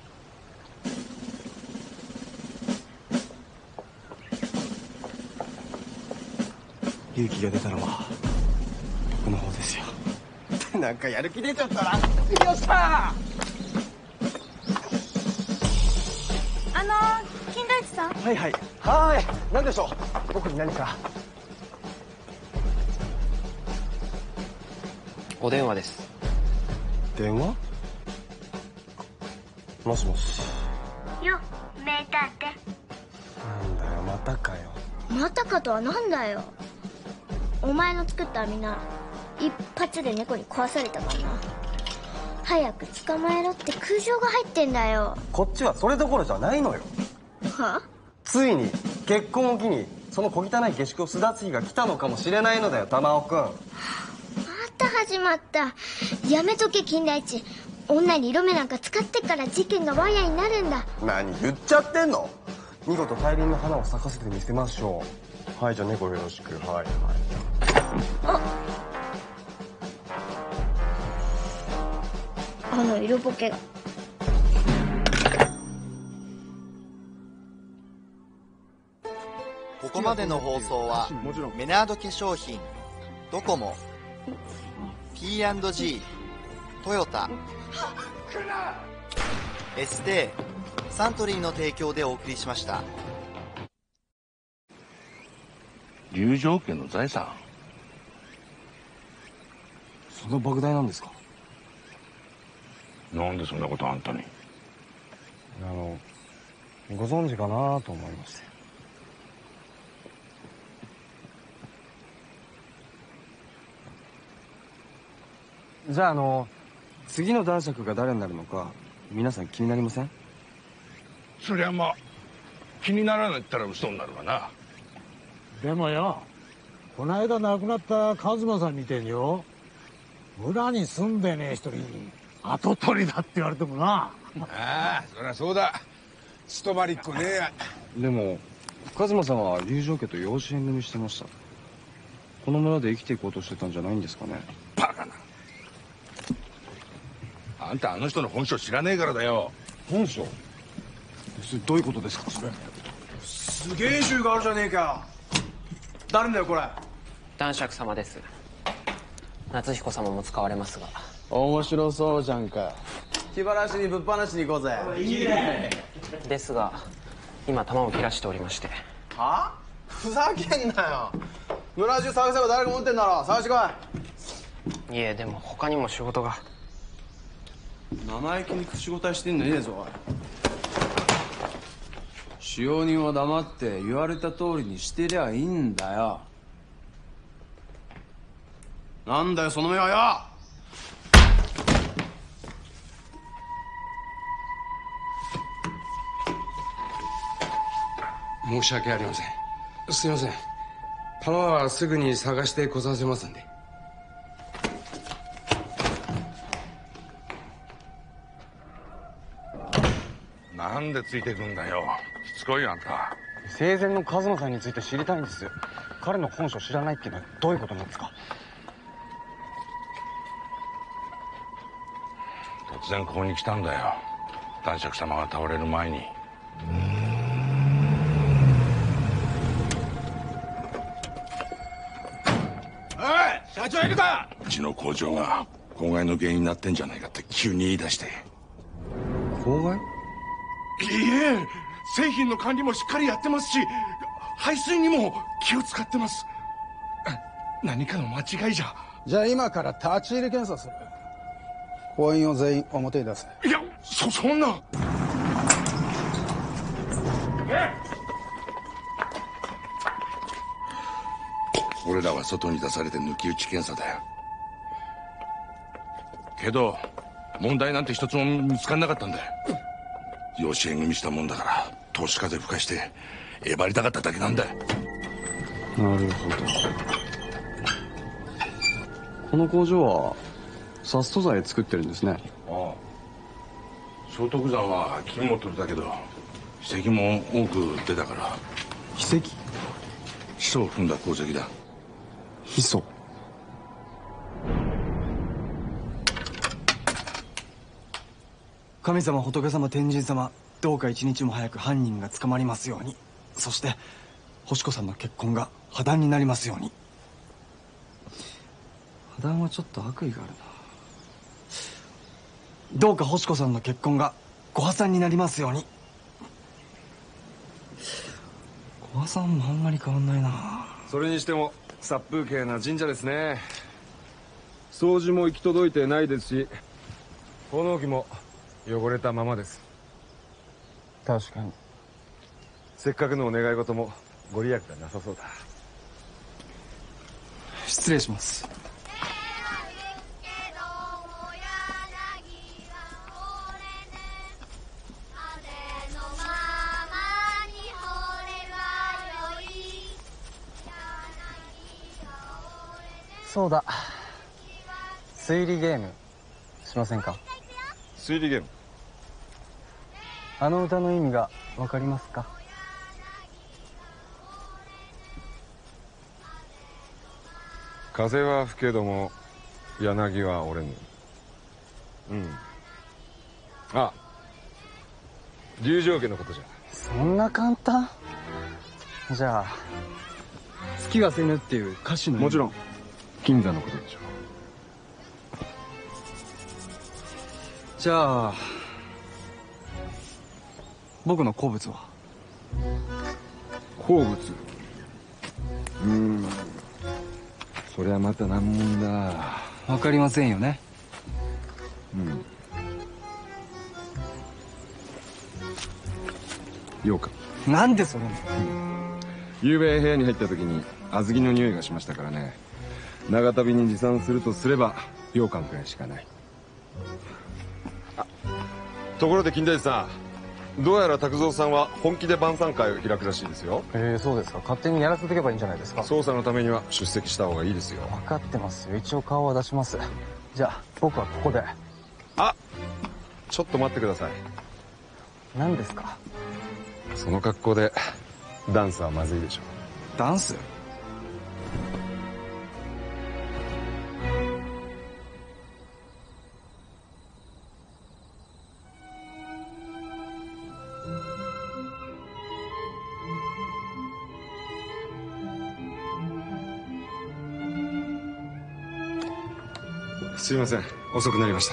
勇気が出たのは僕の方ですよ。 なんかやる気出ちゃったな。よっしゃ金田一さん。 はいはい。はい。何でしょう。僕に何か。 お電話です。 電話？もしもし。 よ、名探偵。 なんだよ、またかよ。 またかとはなんだよ。お前の作った網な、一発で猫に壊されたからな。早く捕まえろって空情が入ってんだよ。 こっちはそれどころじゃないのよ。 は？ ついに結婚を機にその小汚い下宿を巣立つ日が来たのかもしれないのだよ、玉緒くん。 また始まった。やめとけ、金田一。女に色目なんか使ってから事件がワイヤになるんだ。 何言っちゃってんの。見事大輪の花を咲かせてみせましょう。はい、じゃあ猫よろしく。はいはい。 あの色ぼけが。 ここまでの放送はメナード化粧品、ドコモ、P&G、トヨタ、エステー、サントリーの提供でお送りしました。 龍城家の財産。 その莫大なんですか。 なんでそんなことあんたに。 ご存知かなと思いまして。じゃあ次の男爵が誰になるのか皆さん気になりません？ そりゃまあ気にならないったら嘘になるわな。でもよ、 この間亡くなった一馬さんみてえによ、村に住んでねえ人に跡取りだって言われてもな。 ああ、そりゃそうだ。務まりっこねえや。 でも一馬さんは龍城家と養子縁組してました。この村で生きていこうとしてたんじゃないんですかね。 バカな。あんたあの人の本性知らねえからだよ。 本性？どういうことですかそれ。 すげえ銃があるじゃねえか。誰だよこれ。 男爵様です。夏彦様も使われますが。 面白そうじゃんか。気晴らしにぶっ放しに行こうぜ。いいね。 ですが今弾を切らしておりまして。 は？ふざけんなよ。村中探せば誰か持ってんだろ。探してこい。いえでも他にも仕事が。 生意気に口答えしてんのねえぞ。使用人は黙って言われた通りにしてりゃいいんだよ。なんだよその目はよ。 申し訳ありません。すいません。弾はすぐに探してこさせますんで。 なんでついてくんだよ。しつこいよあんた。 生前の一馬さんについて知りたいんです。彼の本性知らないっていうのはどういうことなんですか。 突然ここに来たんだよ。男爵様が倒れる前に。おい社長いるか。うちの工場が公害の原因になってんじゃないかって急に言い出して。 公害？ いいえ、製品の管理もしっかりやってますし、排水にも気を使ってます。何かの間違いじゃ。 じゃあ今から立ち入り検査する。行員を全員表に出せ。 いや、そんな。俺らは外に出されて抜き打ち検査だよ。けど問題なんて一つも見つかんなかったんだよ。養子縁組したもんだから投資風吹かしてえばりたかっただけなんだよ。 なるほど。この工場は殺素材作ってるんですね。 ああ、聖徳山は金も取れたけど史跡も多く出たから。 秘跡？ ヒ素を踏んだ鉱石だ。 ヒ素？神様、仏様、天神様、どうか一日も早く犯人が捕まりますように。そして星子さんの結婚が破談になりますように。破談はちょっと悪意があるな。どうか星子さんの結婚がご破産になりますように。ご破産もあんまり変わんないな。 それにしても殺風景な神社ですね。掃除も行き届いてないですし、奉納機も汚れたままです。 確かに。 せっかくのお願い事もご利益がなさそうだ。 失礼します。そうだ、推理ゲームしませんか。 推理ゲーム？ あの歌の意味がわかりますか。 風は吹けども柳は折れぬ。あ、龍城家のことじゃ。 そんな簡単？じゃあ月はせぬっていう歌詞の。 もちろん金座のことでしょう。 じゃあ僕の好物は。 好物？そりゃまた難問だ。 わかりませんよね。 羊羹。 なんでそれ。 昨べ部屋に入った時に小豆の匂いがしましたからね。長旅に持参するとすれば羊羹くらいしかない。ところで金田一さん、 どうやら拓三さんは本気で晩餐会を開くらしいですよ。 そうですか。勝手にやらせておけばいいんじゃないですか。 捜査のためには出席した方がいいですよ。 分かってますよ。一応顔は出します。じゃあ僕はここで。 あ、ちょっと待ってください。 何ですか？ その格好でダンスはまずいでしょ。 ダンス？ すいません、遅くなりました。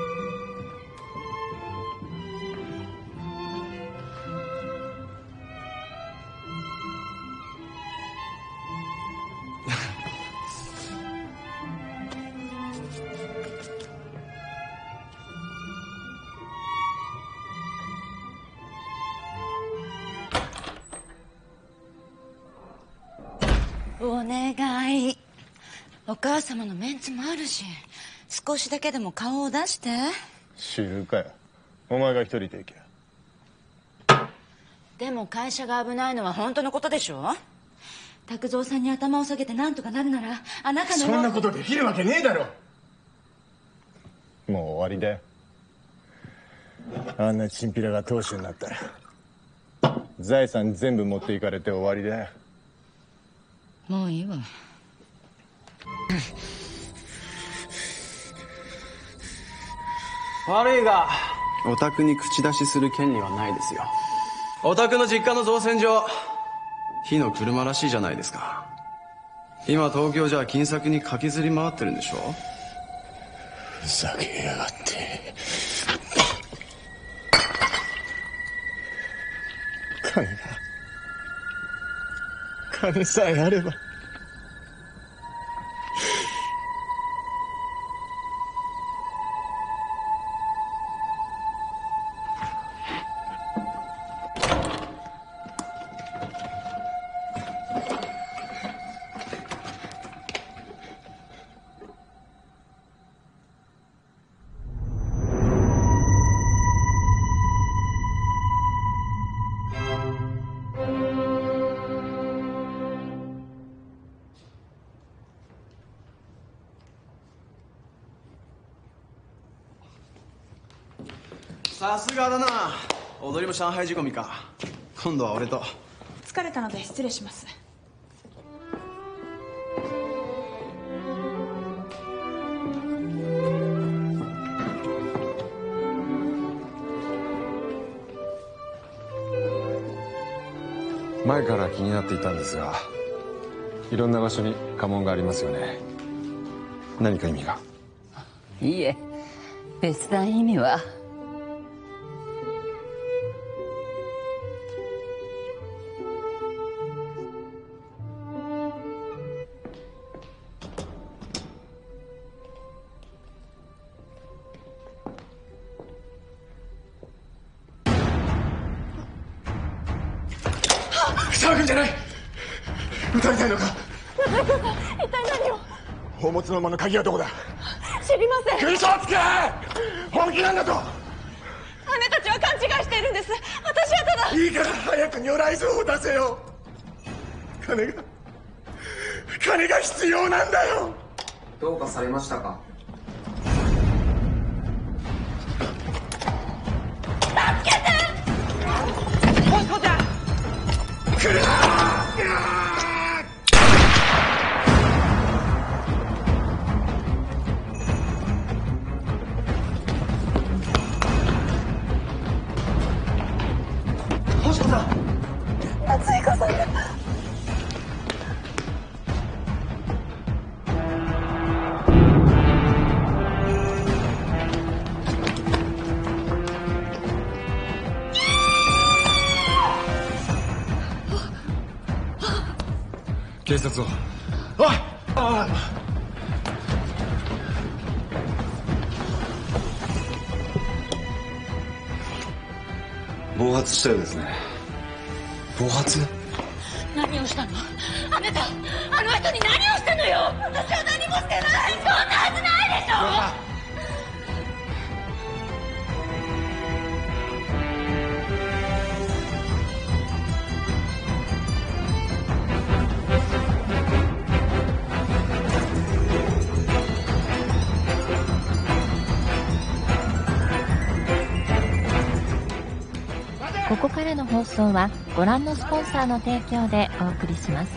お願い。お母様のメンツもあるし、少しだけでも顔を出して。 知るかよ。お前が一人で行けや。 でも会社が危ないのは本当のことでしょ？拓三さんに頭を下げて何とかなるなら、あなたの。 そんなことできるわけねえだろ。もう終わりだよ。あんなチンピラが当主になったら財産全部持っていかれて終わりだよ。 もういいわ。 悪いがお宅に口出しする権利はないですよ。お宅の実家の造船所、火の車らしいじゃないですか。今東京じゃ金策に駆けずり回ってるんでしょ。 ふざけやがって。金さえあれば。 さすがだな。踊りも上海仕込みか。今度は俺と。 疲れたので失礼します。 前から気になっていたんですが、いろんな場所に家紋がありますよね。何か意味が？ いいえ、別な意味は。 騒ぐんじゃない。撃たれたいのか。 一体何を。 宝物の間の鍵はどこだ。 知りません。 嘘をつけ。本気なんだと。 姉たちは勘違いしているんです。私はただ。 いいから早く如来像を出せよ。金が必要なんだよ。 どうかされましたか？ 助けて。星子ちゃん。 来るな。 星子さん。 夏彦さんが。 警察を。 おい。 暴発したようですね。暴発？ 何をしたの？あなた、あの人に何をしたのよ。私は何もしてない。そんなはずないでしょ。 ここからの放送はご覧のスポンサーの提供でお送りします。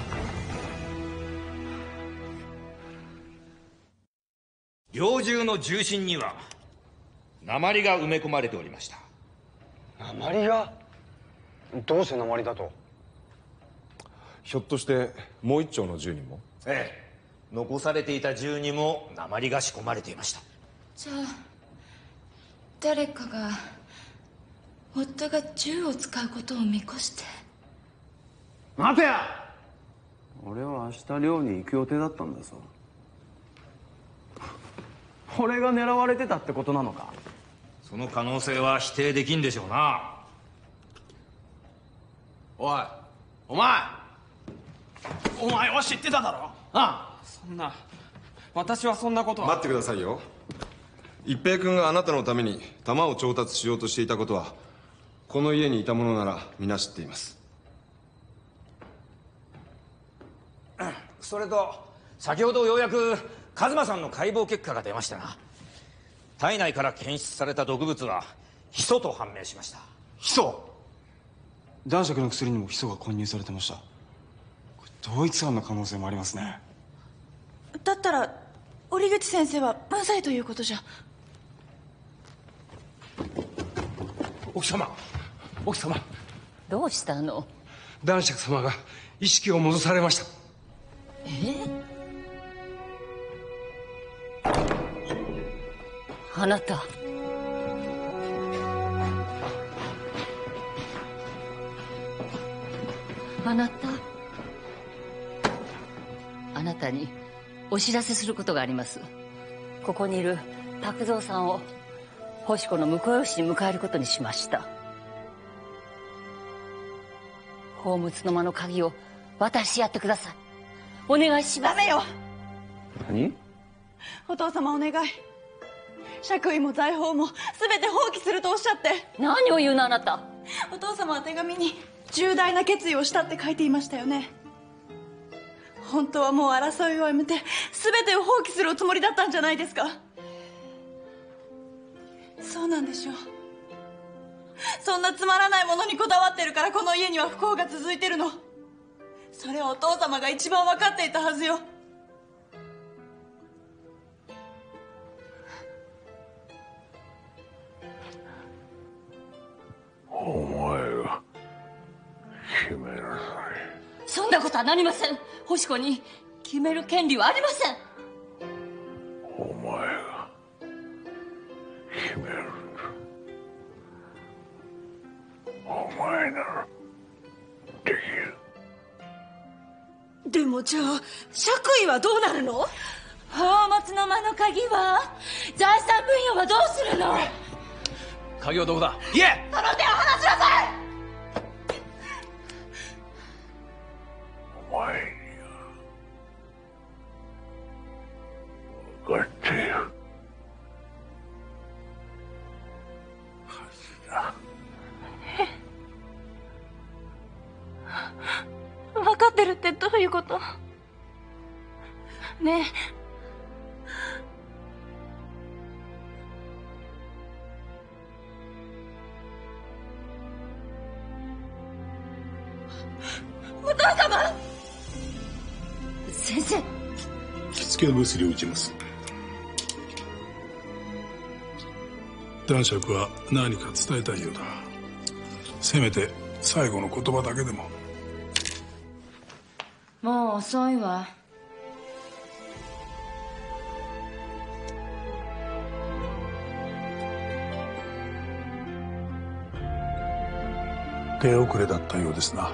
猟銃の銃身には鉛が埋め込まれておりました。 鉛が？どうして鉛だと？ ひょっとしてもう一丁の銃にも？ ええ、残されていた銃にも鉛が仕込まれていました。 じゃあ誰かが夫が銃を使うことを見越して。 待てや！俺は明日漁に行く予定だったんだぞ。俺が狙われてたってことなのか？ その可能性は否定できんでしょうな。 おい、お前は知ってただろ？ああ。 そんな、私はそんなことは。 待ってくださいよ。一平君があなたのために弾を調達しようとしていたことはこの家にいた者なら皆知っています。 それと先ほどようやく一馬さんの解剖結果が出ましたが、体内から検出された毒物はヒ素と判明しました。 ヒ素？男爵の薬にもヒ素が混入されてました。これ同一犯の可能性もありますね。 だったら折口先生は無罪ということじゃ。 奥様、奥様。 どうしたの？ 男爵様が意識を戻されました。 あなた。あなたにお知らせすることがあります。ここにいる卓蔵さんを星子の婿養子に迎えることにしました。宝物の間の鍵を渡してやってください。お願いします。 ダメよ。 何？ お父様お願い。爵位も財宝も全て放棄するとおっしゃって。 何を言うのあなた。 お父様は手紙に重大な決意をしたって書いていましたよね。本当はもう争いをやめて全てを放棄するおつもりだったんじゃないですか。そうなんでしょう。そんなつまらないものにこだわってるからこの家には不幸が続いてるの。それはお父様が一番分かっていたはずよ。 お前が決めなさい。 そんなことはなりません。星子に決める権利はありません。 お前が決めるんだ。お前ならできる。 でもじゃあ爵位はどうなるの？ 宝物の間の鍵は？財産分与はどうするの？ 鍵はどこだ？ 言え！ その手を離しなさい！ お前には分かっているはずだ。 分かってるってどういうこと？ねえ。 お父様！ 先生。 気付けの薬を打ちます。男爵は何か伝えたいようだ。せめて最後の言葉だけでも。 もう遅いわ。 手遅れだったようですな。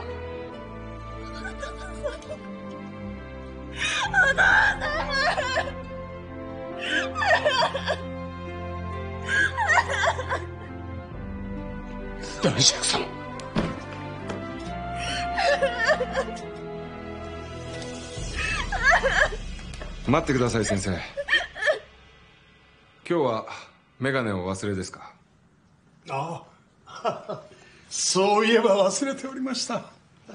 男爵様。 待ってください先生。今日はメガネをお忘れですか？ ああそういえば忘れておりました。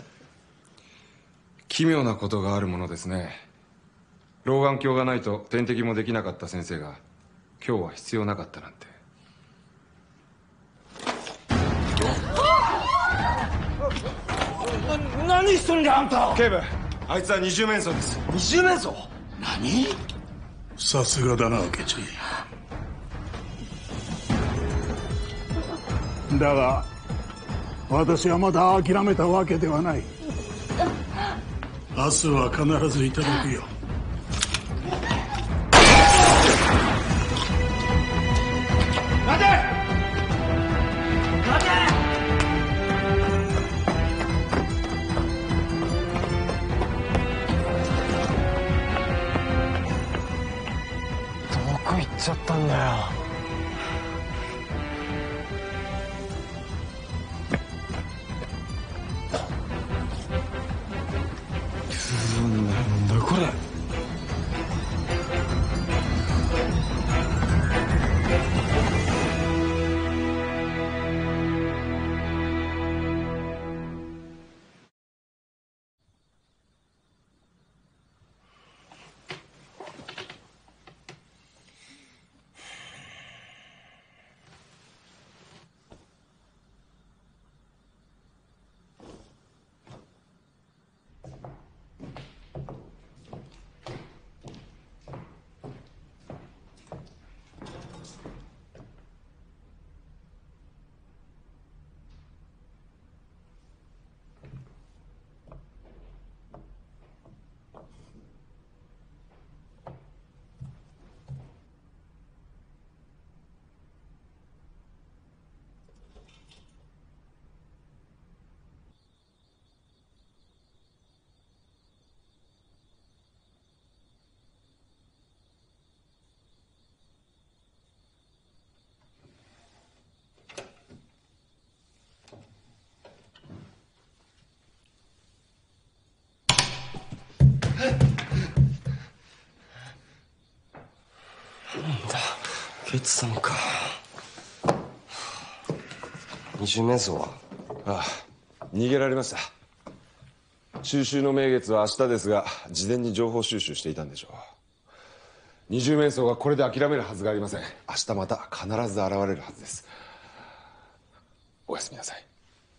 奇妙なことがあるものですね。老眼鏡がないと点滴もできなかった先生が今日は必要なかったなんて。 何しとんじゃあんた。 警部、あいつは二重面相です。 二重面相？何？ さすがだな明智。だが私はまだ諦めたわけではない。明日は必ずいただくよ。 待て！待て！ どこ行っちゃったんだよ。 なんだこれ。 ケツさんか。二重面相は？ ああ、逃げられました。中秋の名月は明日ですが、事前に情報収集していたんでしょう。二重面相がこれで諦めるはずがありません。明日また必ず現れるはずです。おやすみなさい。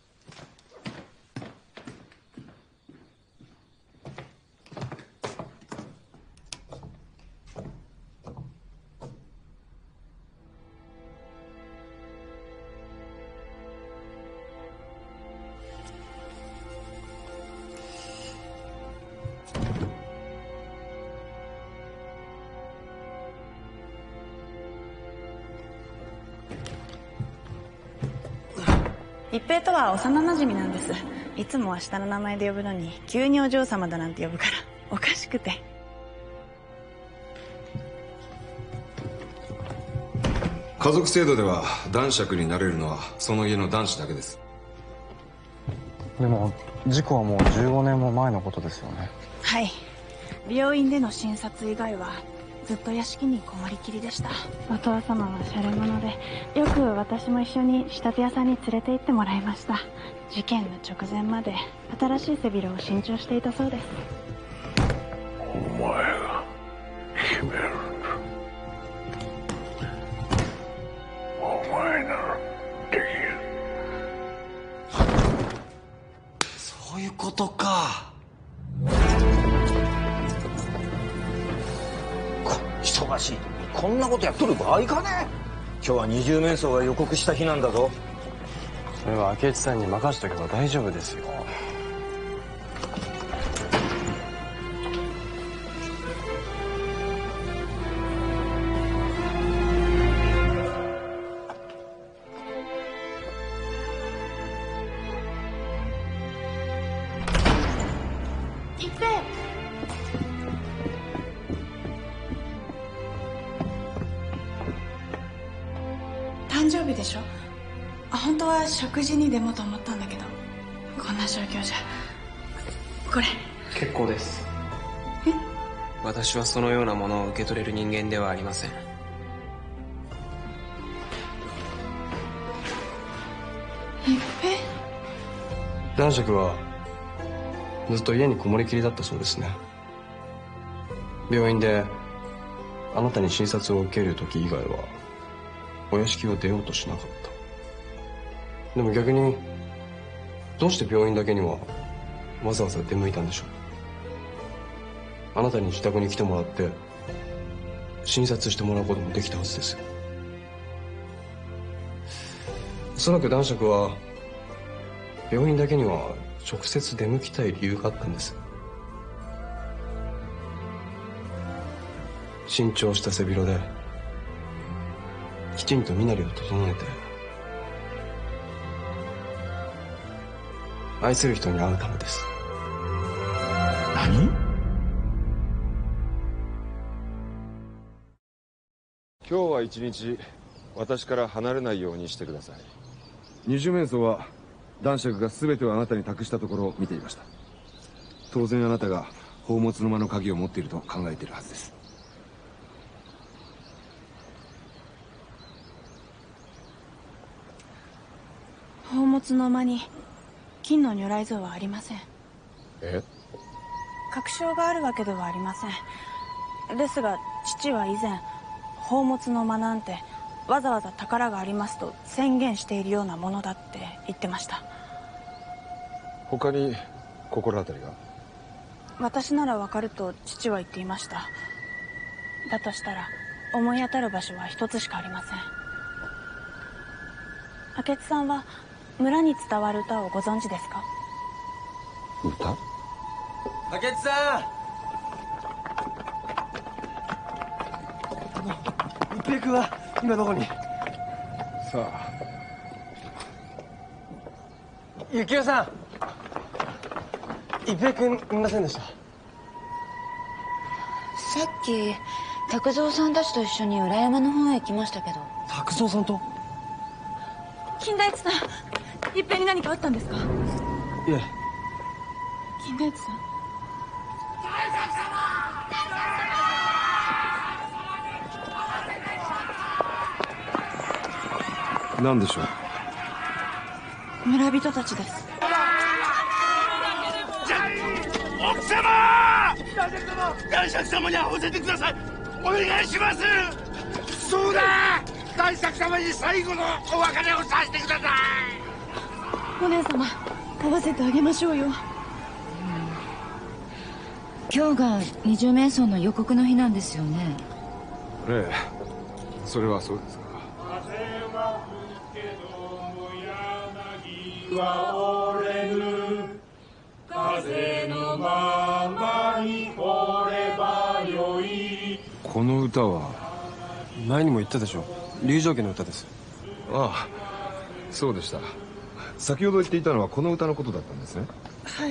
一平とは幼馴染なんです。いつもは下の名前で呼ぶのに急にお嬢様だなんて呼ぶからおかしくて。 家族制度では男爵になれるのはその家の男子だけです。 でも事故はもう15年も前のことですよね。 はい。病院での診察以外はずっと屋敷にこもりきりでした。お父様はシャレ者で、よく私も一緒に仕立て屋さんに連れて行ってもらいました。事件の直前まで新しい背広を新調していたそうです。 お前が決めるんだ。お前ならできる。 そういうことか。忙しい時にこんなことやっとる場合かね。今日は二重面相が予告した日なんだぞ。 それは明智さんに任しとけば大丈夫ですよ。 一平。誕生日でしょ。本当は食事にでもと思ったんだけど、こんな状況じゃ。これ結構です。 え？ 私はそのようなものを受け取れる人間ではありません。 一平？ 男爵はずっと家にこもりきりだったそうですね。病院であなたに診察を受ける時以外はお屋敷を出ようとしなかった。でも逆にどうして病院だけにはわざわざ出向いたんでしょう。あなたに自宅に来てもらって診察してもらうこともできたはずです。おそらく男爵は病院だけには直接出向きたい理由があったんです。新調した背広できちんと身なりを整えて愛する人に会うためです。 何？今日は一日私から離れないようにしてください。二十面相は男爵が全てをあなたに託したところを見ていました。当然あなたが宝物の間の鍵を持っていると考えているはずです。 宝物の間に金の如来像はありません。 え？ 確証があるわけではありません。ですが父は以前宝物の間なんてわざわざ宝がありますと宣言しているようなものだって言ってました。 他に心当たりが？ 私ならわかると父は言っていました。だとしたら思い当たる場所は一つしかありません。明智さんは村に伝わる歌をご存知ですか？ 歌？ 明智さん、一平君は今どこに？ さあ、幸男さん、一平君いませんでした？ さっき拓三さんたちと一緒に裏山の方へ行きましたけど。 拓三さんと？ 金田一さん、一平に何かあったんですか？ いえ。 金田一さん。 何でしょう？ 村人たちです。 奥様！男爵様に会わせてください。お願いします。そうだ！男爵様に最後のお別れをさせてください。 お姉様、会わせてあげましょうよ。 今日が二十面相の予告の日なんですよね。 ええ、それはそうですが。 は折れぬ風のままに掘ればよい。 この歌は前にも言ったでしょ。龍城家の歌です。 ああ、そうでした。先ほど言っていたのはこの歌のことだったんですね。 はい。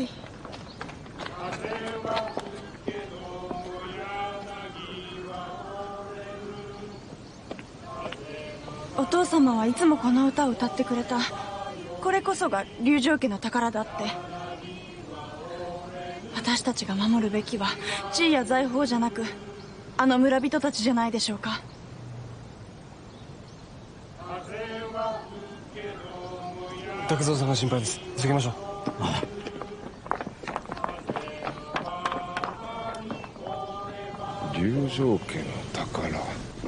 お父様はいつもこの歌を歌ってくれた。これこそが龍城家の宝だって。私たちが守るべきは地位や財宝じゃなく、あの村人たちじゃないでしょうか。 拓三さんが心配です。急ぎましょう。 龍城家の宝か。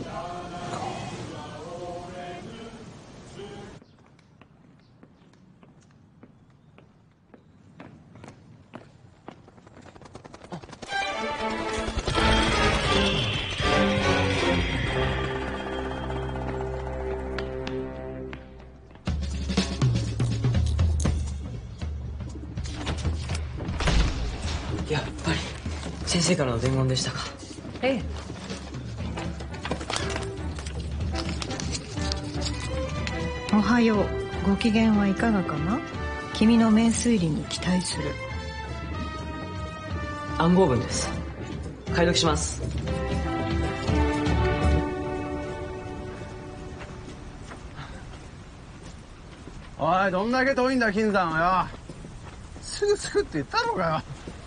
やっぱり先生からの伝言でしたか。 ええ。 おはよう。ご機嫌はいかがかな？君の名推理に期待する。 暗号文です。解読します。 おい、どんだけ遠いんだ金山はよ。すぐ着くって言ったのかよ。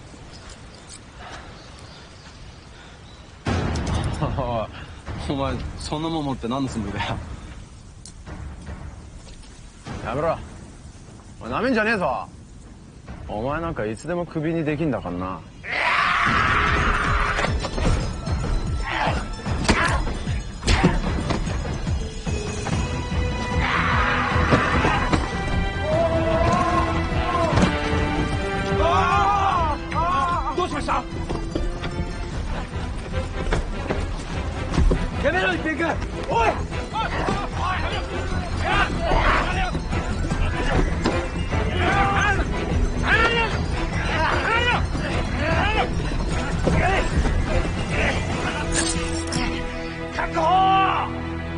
お前そんなもん持って何のつもりだよ。やめろ。お前なめんじゃねえぞ。お前なんかいつでもクビにできんだからな。 ああ！ やめろ一平君。おい。 確保！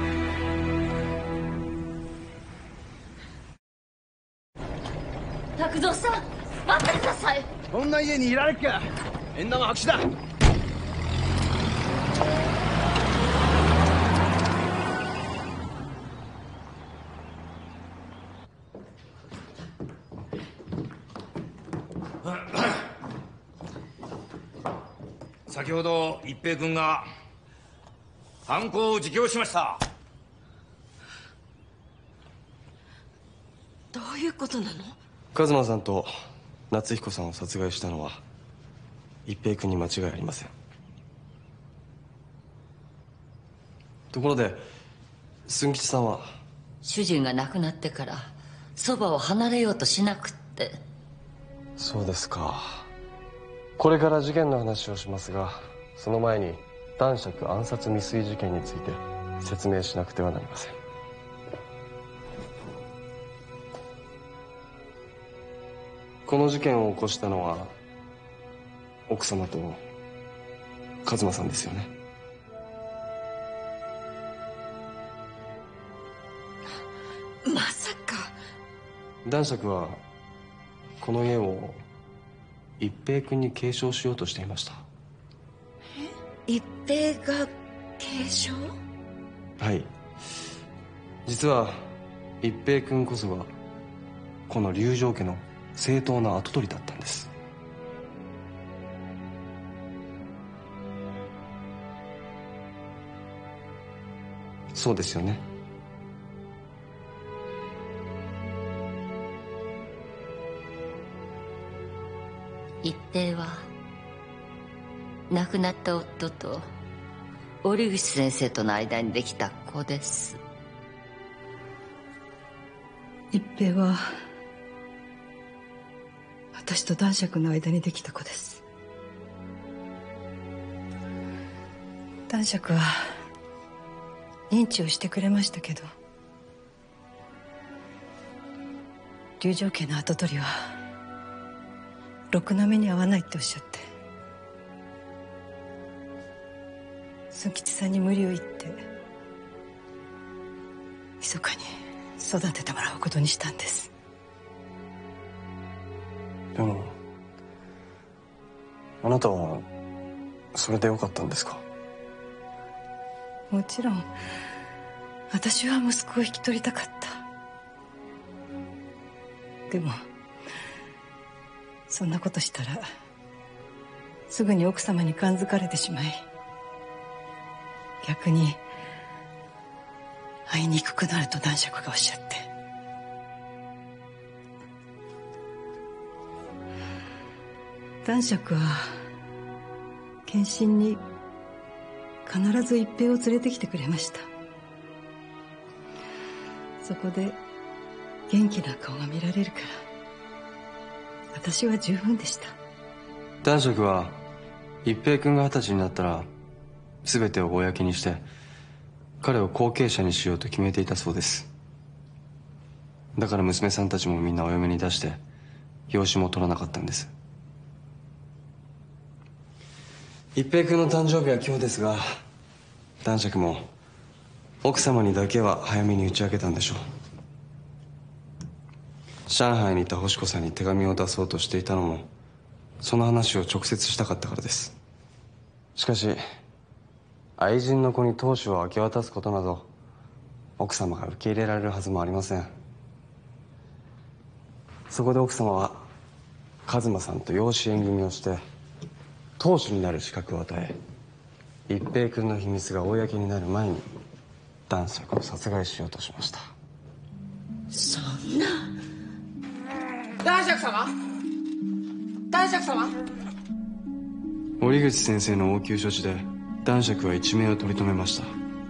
拓蔵さん、待ってください。 こんな家にいられっか。縁談は白紙だ。 先ほど一平君が犯行を自供しました。 どういうことなの？ 一馬さんと夏彦さんを殺害したのは一平君に間違いありません。ところで寸吉さんは？ 主人が亡くなってからそばを離れようとしなくって。 そうですか。これから事件の話をしますが、その前に男爵暗殺未遂事件について説明しなくてはなりません。この事件を起こしたのは奥様と一馬さんですよね。 まさか。 男爵はこの家を一平君に継承しようとしていました。 一平が継承？ はい。実は一平君こそがこの龍城家の正当な跡取りだったんです。そうですよね。 一平は亡くなった夫と折口先生との間にできた子です。 一平は私と男爵の間にできた子です。男爵は認知をしてくれましたけど、龍城家の跡取りはろくな目に遭わないっておっしゃって、寸吉さんに無理を言って密かに育ててもらうことにしたんです。 でもあなたはそれでよかったんですか？ もちろん私は息子を引き取りたかった。でもそんなことしたらすぐに奥様に感づかれてしまい、逆に会いにくくなると男爵がおっしゃって。男爵は検診に必ず一平を連れてきてくれました。そこで元気な顔が見られるから私は十分でした。 男爵は一平君が20歳になったら全てを公にして彼を後継者にしようと決めていたそうです。だから娘さんたちもみんなお嫁に出して養子も取らなかったんです。一平君の誕生日は今日ですが、男爵も奥様にだけは早めに打ち明けたんでしょう。上海にいた星子さんに手紙を出そうとしていたのもその話を直接したかったからです。しかし愛人の子に当主を明け渡すことなど奥様が受け入れられるはずもありません。そこで奥様は一馬さんと養子縁組をして当主になる資格を与え、一平君の秘密が公になる前に男爵を殺害しようとしました。 そんな。 男爵様、男爵様。 折口先生の応急処置で男爵は一命を取り留めました。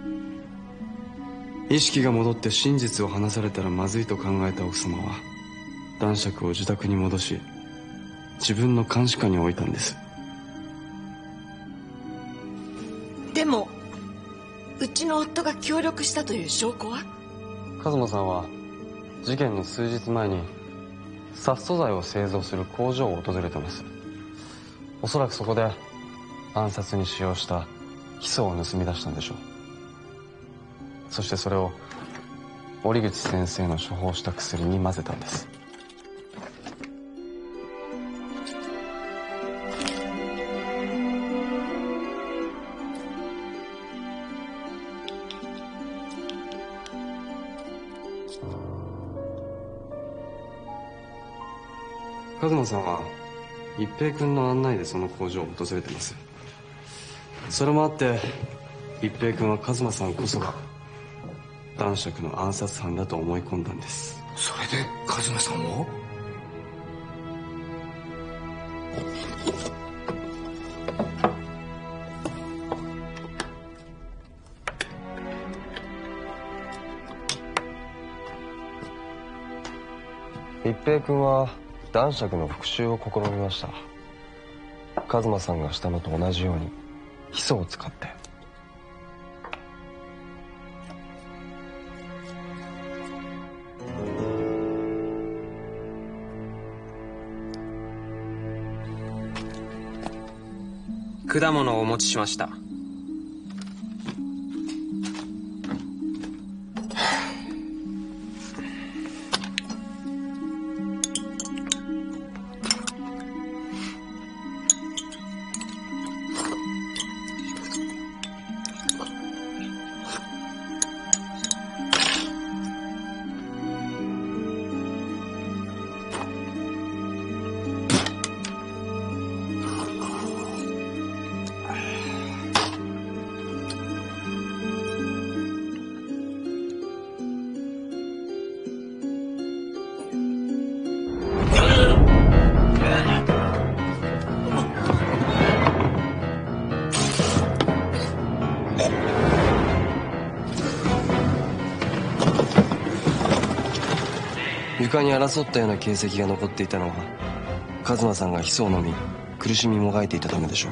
意識が戻って真実を話されたらまずいと考えた奥様は男爵を自宅に戻し自分の監視下に置いたんです。 でもうちの夫が協力したという証拠は？ 一馬さんは事件の数日前に殺素剤を製造する工場を訪れてます。おそらくそこで暗殺に使用したヒ素を盗み出したんでしょう。そしてそれを折口先生の処方した薬に混ぜたんです。一馬さんは一平君の案内でその工場を訪れてます。それもあって一平君は一馬さんこそが男爵の暗殺犯だと思い込んだんです。 それで一馬さんを？ 一平君は男爵の復讐を試みました。一馬さんがしたのと同じようにヒ素を使って。 果物をお持ちしました。 床に争ったような形跡が残っていたのは一馬さんがヒ素を飲み苦しみもがいていたためでしょう。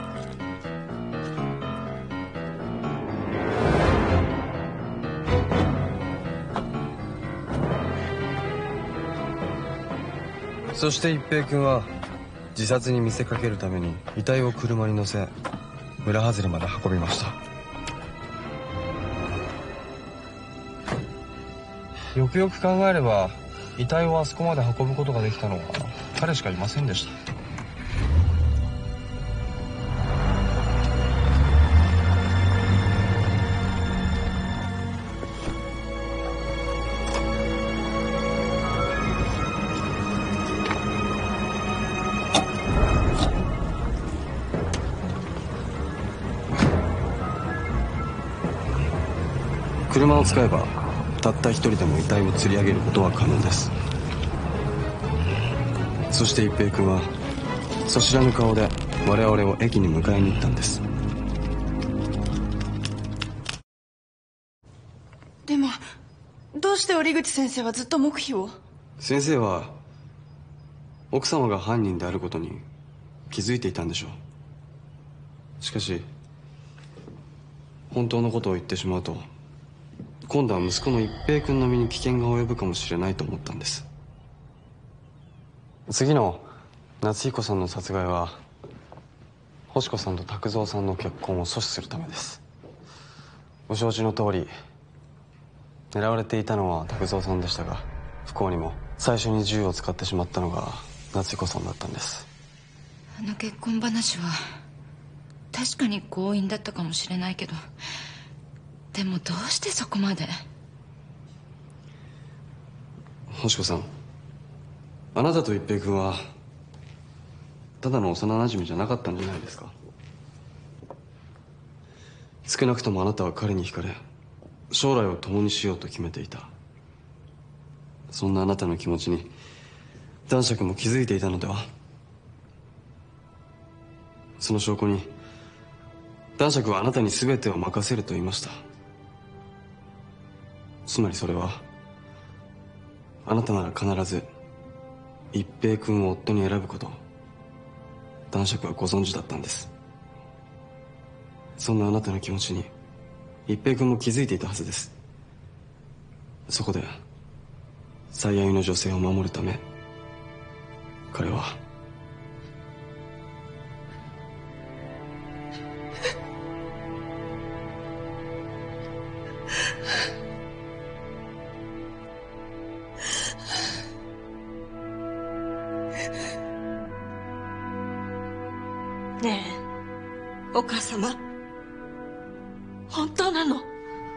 そして一平君は自殺に見せかけるために遺体を車に乗せ村外れまで運びました。よくよく考えれば遺体をあそこまで運ぶことができたのは彼しかいませんでした。車を使えばたった一人でも遺体を吊り上げることは可能です。そして一平君はそ知らぬ顔で我々を駅に迎えに行ったんです。 でもどうして折口先生はずっと黙秘を？ 先生は奥様が犯人であることに気づいていたんでしょう。しかし本当のことを言ってしまうと今度は息子の一平君の身に危険が及ぶかもしれないと思ったんです。次の夏彦さんの殺害は星子さんと拓三さんの結婚を阻止するためです。ご承知の通り狙われていたのは拓三さんでしたが不幸にも最初に銃を使ってしまったのが夏彦さんだったんです。 あの結婚話は確かに強引だったかもしれないけどでもどうしてそこまで？ 星子さん、あなたと一平君はただの幼馴染じゃなかったんじゃないですか。少なくともあなたは彼に惹かれ将来を共にしようと決めていた。そんなあなたの気持ちに男爵も気づいていたのでは？その証拠に男爵はあなたに全てを任せると言いました。つまりそれはあなたなら必ず一平君を夫に選ぶことを男爵はご存知だったんです。そんなあなたの気持ちに一平君も気づいていたはずです。そこで最愛の女性を守るため彼はねえ、お母様、本当なの？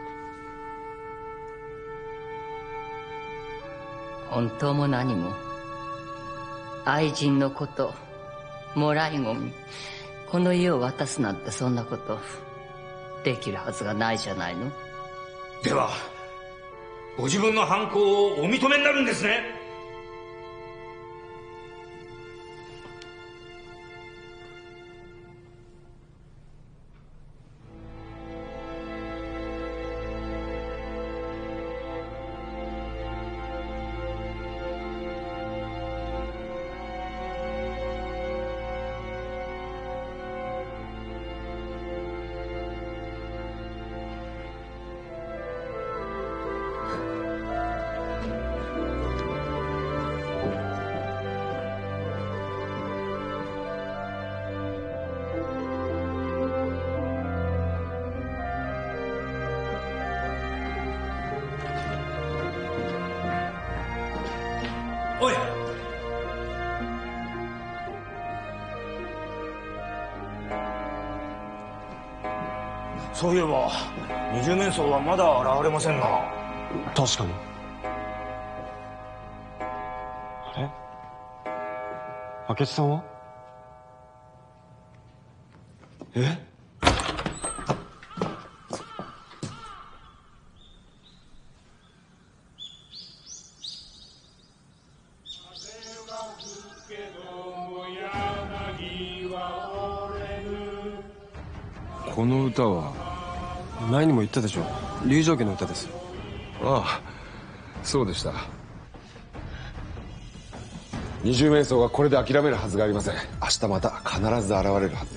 本当も何も愛人のこともらい子にこの家を渡すなんて、そんなことできるはずがないじゃないの。 ではご自分の犯行をお認めになるんですね。おい、そういえば二十面相はまだ現れませんな。 確かに。あれ、明智さんは？え？ この歌は前にも言ったでしょ。龍城家の歌です。 ああ、そうでした。二十面相がこれで諦めるはずがありません。明日また必ず現れるはずです。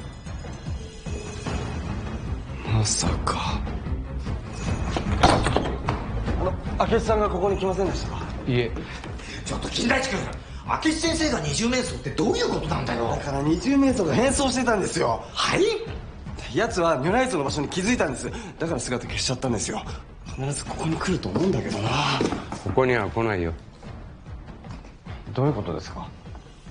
まさか。明智さんがここに来ませんでしたか？ いえ。ちょっと金田一君、明智先生が二十面相ってどういうことなんだよ。 だから二十面相が変装してたんですよ。 はい？ 奴は如来像の場所に気づいたんです。だから姿消しちゃったんですよ。必ずここに来ると思うんだけどな。 ここには来ないよ。 どういうことですか？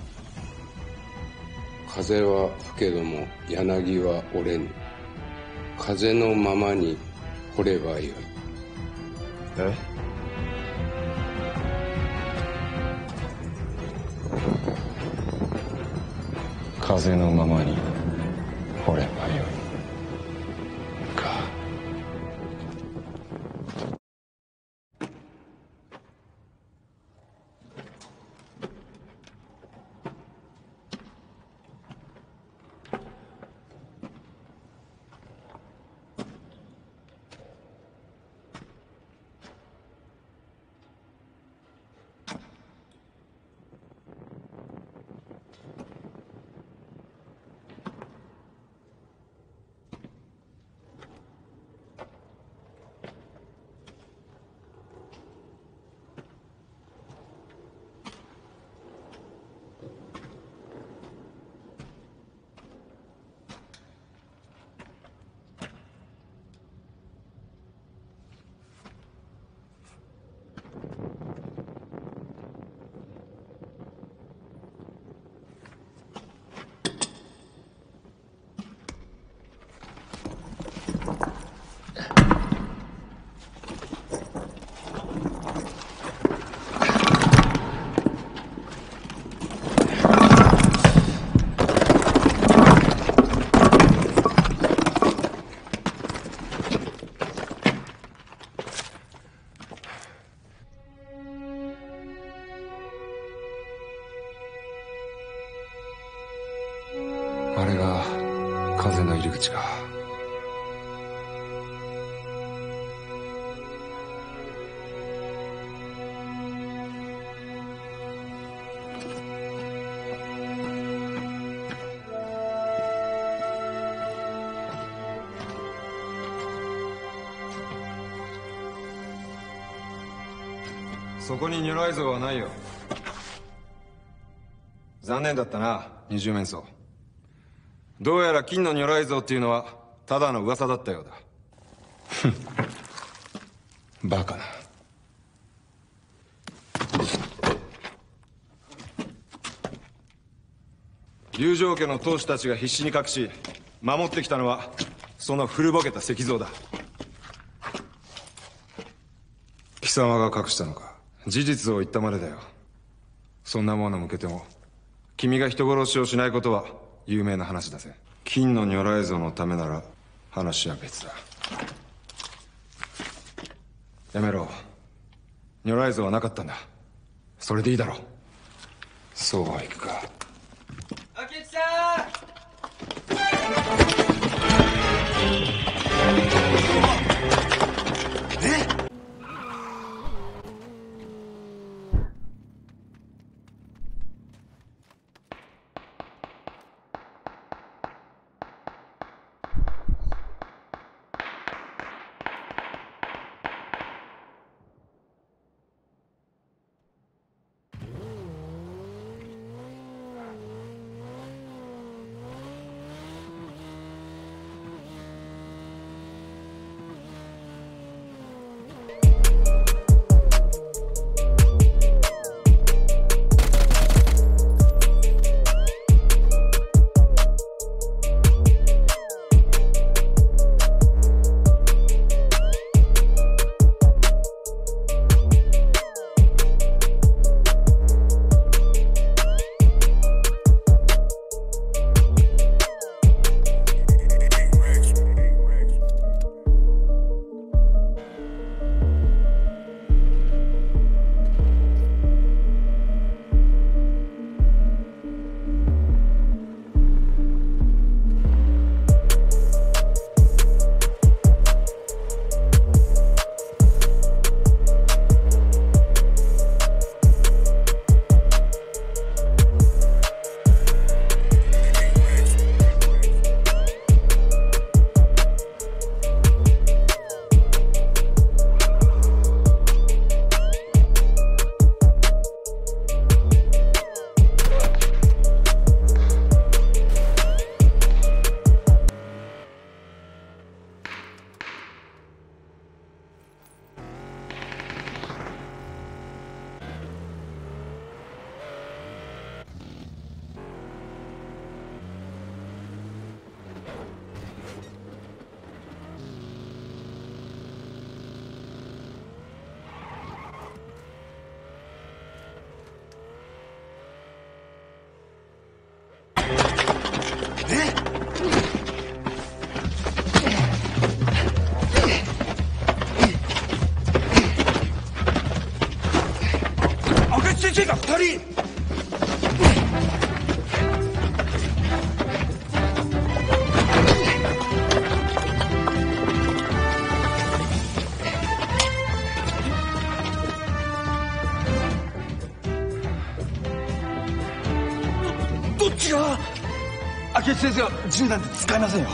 風は吹けども柳は折れぬ。風のままに掘ればよい。 え？ 風のままに掘ればよい。 そこに如来像はないよ。残念だったな、二十面相。どうやら金の如来像っていうのはただの噂だったようだ。バカな。龍城家の当主たちが必死に隠し守ってきたのはその古ぼけた石像だ。貴様が隠したのか。事実を言ったまでだよ。そんなもの向けても君が人殺しをしないことは有名な話だぜ。金の如来像のためなら話は別だ。やめろ。如来像はなかったんだ。それでいいだろう。そうはいくか。 明智さん。 先生が2人。どっちが。明智先生は銃なんて使えませんよ。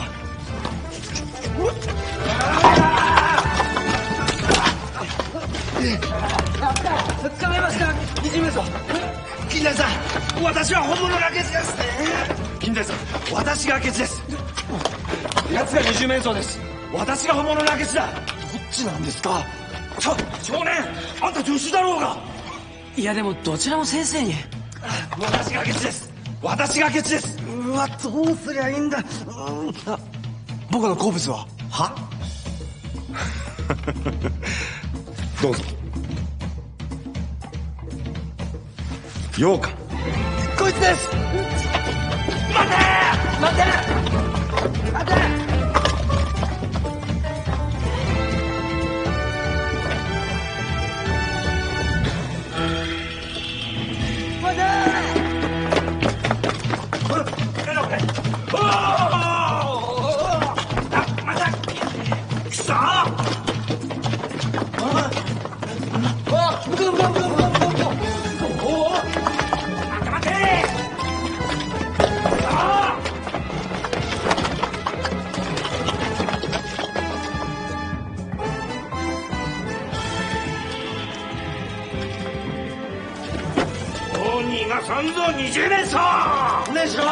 捕まえました二十面相。 金田さん、私は本物の明智です。金田さん、私が明智です。奴が二十面相です。私が本物の明智だ。どっちなんですか。少年、あんた助手だろうが。 いやでもどちらも先生に。 私が明智です。私が明智です。うわ、どうすりゃいいんだ。僕の好物は。はどうぞ。羊羹。 こいつです。待て待て待て。 逃がさんぞ20面相。 お願いしろ。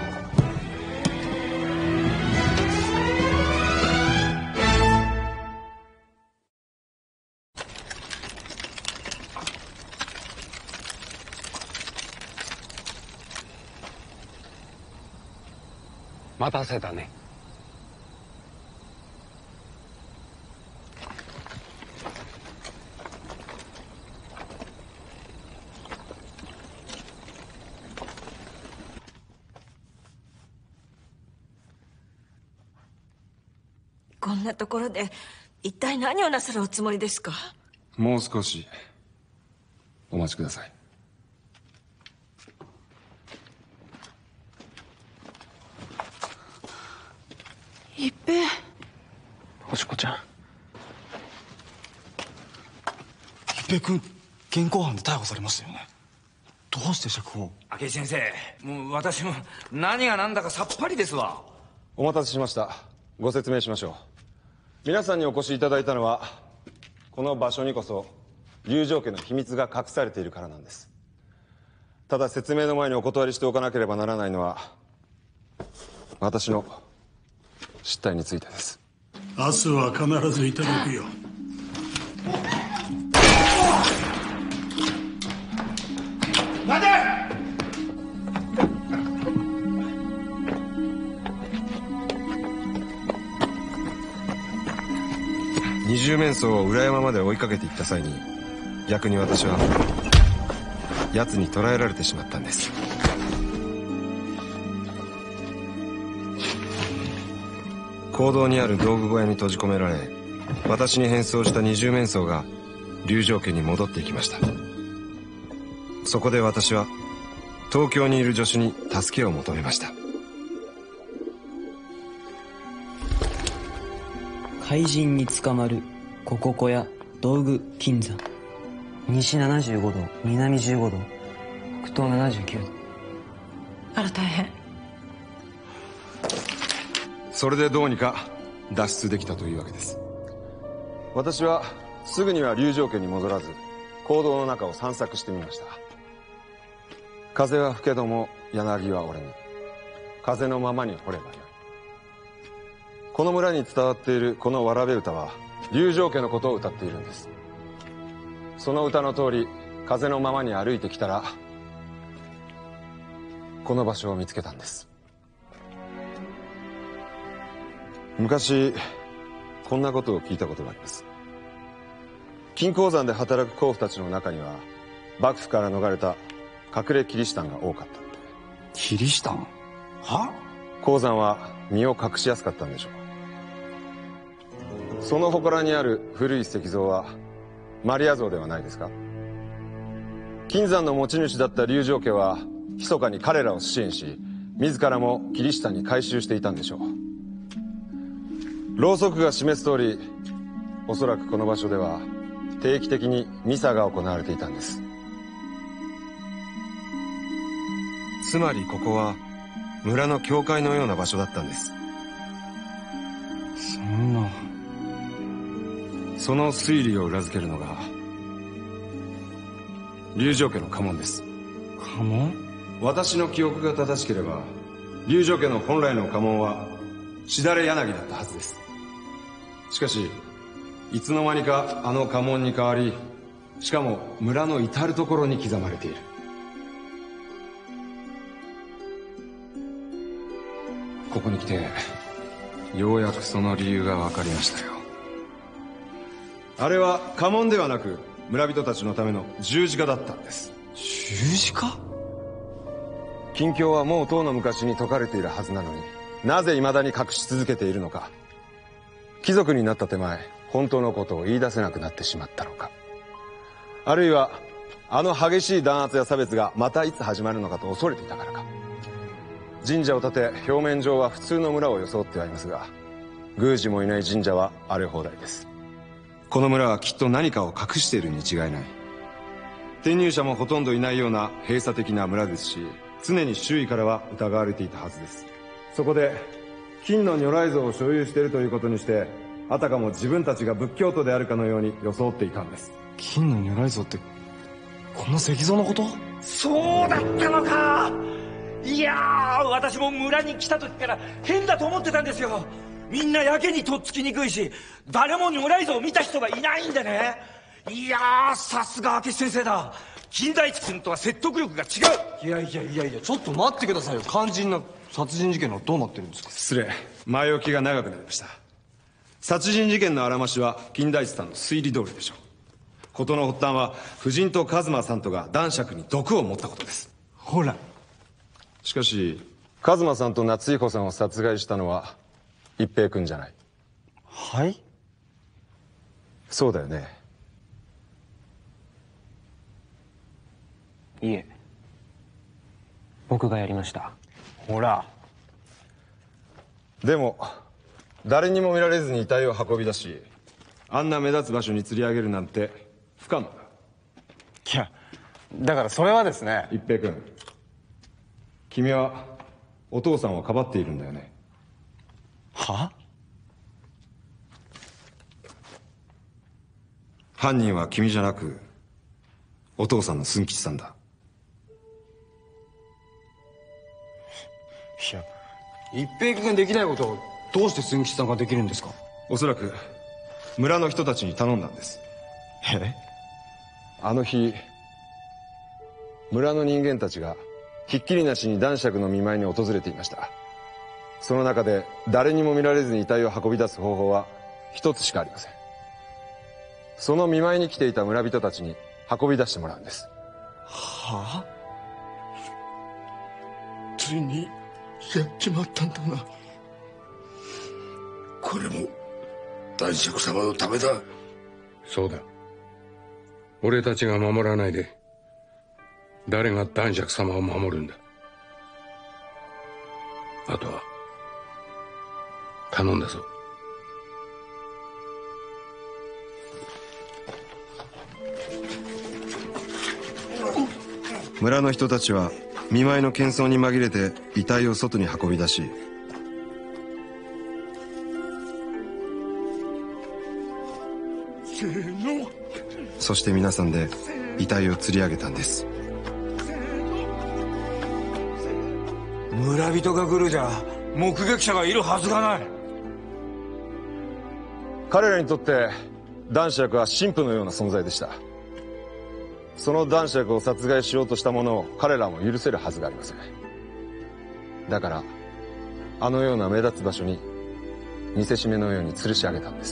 待たせたね。 こんなところで一体何をなさるおつもりですか？ もう少しお待ちください。 一平。 星子ちゃん。一平君、現行犯で逮捕されましたよね。どうして釈放？ 明智先生、もう私も何が何だかさっぱりですわ。 お待たせしました。ご説明しましょう。皆さんにお越しいただいたのは、この場所にこそ龍城家の秘密が隠されているからなんです。ただ説明の前にお断りしておかなければならないのは、私の失態についてです。 明日は必ずいただくよ。 待て！ 二十面相を裏山まで追いかけていった際に、逆に私は奴に捕らえられてしまったんです。坑道にある道具小屋に閉じ込められ、私に変装した二十面相が龍城家に戻っていきました。そこで私は東京にいる助手に助けを求めました。 怪人に捕まるここ小屋道具金山、西75度南15度北東79度。 あら大変。 それでどうにか脱出できたというわけです。私はすぐには龍城家に戻らず、坑道の中を散策してみました。風は吹けども柳は折れぬ。風のままに掘ればよい。この村に伝わっているこのわらべ歌は龍城家のことを歌っているんです。その歌の通り風のままに歩いてきたら、この場所を見つけたんです。昔こんなことを聞いたことがあります。金鉱山で働く鉱夫たちの中には、幕府から逃れた隠れキリシタンが多かったって。 キリシタン？は？ 鉱山は身を隠しやすかったんでしょう。その祠にある古い石像はマリア像ではないですか？金山の持ち主だった龍城家は密かに彼らを支援し、自らもキリシタンに改宗していたんでしょう。ろうそくが示す通り、おそらくこの場所では定期的にミサが行われていたんです。つまりここは村の教会のような場所だったんです。 そんな。 その推理を裏付けるのが龍城家の家紋です。 家紋？ 私の記憶が正しければ、龍城家の本来の家紋はしだれ柳だったはずです。しかしいつの間にかあの家紋に変わり、しかも村の至る所に刻まれている。ここに来てようやくその理由が分かりましたよ。あれは家紋ではなく村人たちのための十字架だったんです。 十字架？ 禁教はもうとうの昔に解かれているはずなのに、なぜ未だに隠し続けているのか。貴族になった手前、本当のことを言い出せなくなってしまったのか。あるいはあの激しい弾圧や差別がまたいつ始まるのかと恐れていたからか。神社を建て、表面上は普通の村を装ってはいますが、宮司もいない神社は荒れ放題です。この村はきっと何かを隠しているに違いない。転入者もほとんどいないような閉鎖的な村ですし、常に周囲からは疑われていたはずです。そこで金の如来像を所有しているということにして、あたかも自分たちが仏教徒であるかのように装っていたんです。 金の如来像ってこの石像のこと？ そうだったのか。いやー、私も村に来た時から変だと思ってたんですよ。みんなやけにとっつきにくいし、誰も如来像を見た人がいないんでね。いやー、さすが明智先生だ。金田一君とは説得力が違う。 いやいやいやいや、ちょっと待ってくださいよ。肝心な殺人事件はどうなってるんですか？ 失礼、前置きが長くなりました。殺人事件のあらましは金田一さんの推理通りでしょう。事の発端は夫人と一馬さんとが男爵に毒を持ったことです。 ほら。 しかし一馬さんと夏彦さんを殺害したのは一平君じゃない。 はい？ そうだよね。 いえ、僕がやりました。 ほら。 でも誰にも見られずに遺体を運び出し、あんな目立つ場所に吊り上げるなんて不可能だ。 いや、だからそれはですね。 一平君、君はお父さんをかばっているんだよね。 は？ 犯人は君じゃなくお父さんの寸吉さんだ。 いや、一平君ができないことをどうして寸吉さんができるんですか？ おそらく村の人たちに頼んだんです。 え？ あの日村の人間たちがひっきりなしに男爵の見舞いに訪れていました。その中で誰にも見られずに遺体を運び出す方法は一つしかありません。その見舞いに来ていた村人たちに運び出してもらうんです。 はあ？ ついにやっちまったんだな。これも男爵様のためだ。 そうだ。俺たちが守らないで誰が男爵様を守るんだ。あとは頼んだぞ。 村の人たちは見舞いの喧騒に紛れて遺体を外に運び出し、 せーの。 そして皆さんで遺体を吊り上げたんです。 村人が来るじゃ目撃者がいるはずがない。 彼らにとって男爵は神父のような存在でした。その男爵を殺害しようとした者を彼らも許せるはずがありません。だからあのような目立つ場所に見せしめのように吊るし上げたんです。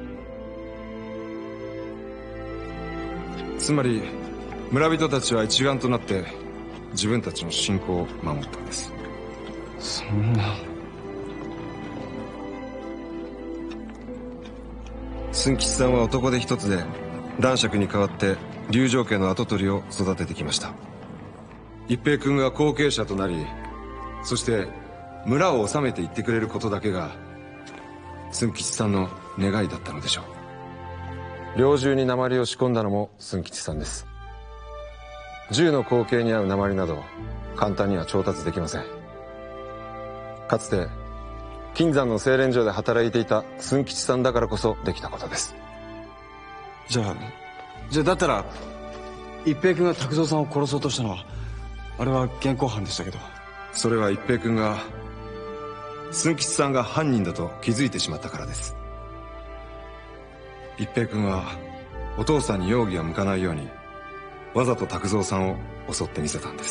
つまり村人たちは一丸となって自分たちの信仰を守ったんです。 そんな。 寸吉さんは男手一つで男爵に代わって龍城家の跡取りを育ててきました。一平君が後継者となり、そして村を治めていってくれることだけが寸吉さんの願いだったのでしょう。猟銃に鉛を仕込んだのも寸吉さんです。銃の口径に合う鉛など簡単には調達できません。かつて金山の精錬所で働いていた寸吉さんだからこそできたことです。 じゃあだったら一平君が拓三さんを殺そうとしたのはあれは現行犯でしたけど。 それは一平君が寸吉さんが犯人だと気づいてしまったからです。一平君はお父さんに容疑が向かないようにわざと拓三さんを襲ってみせたんです。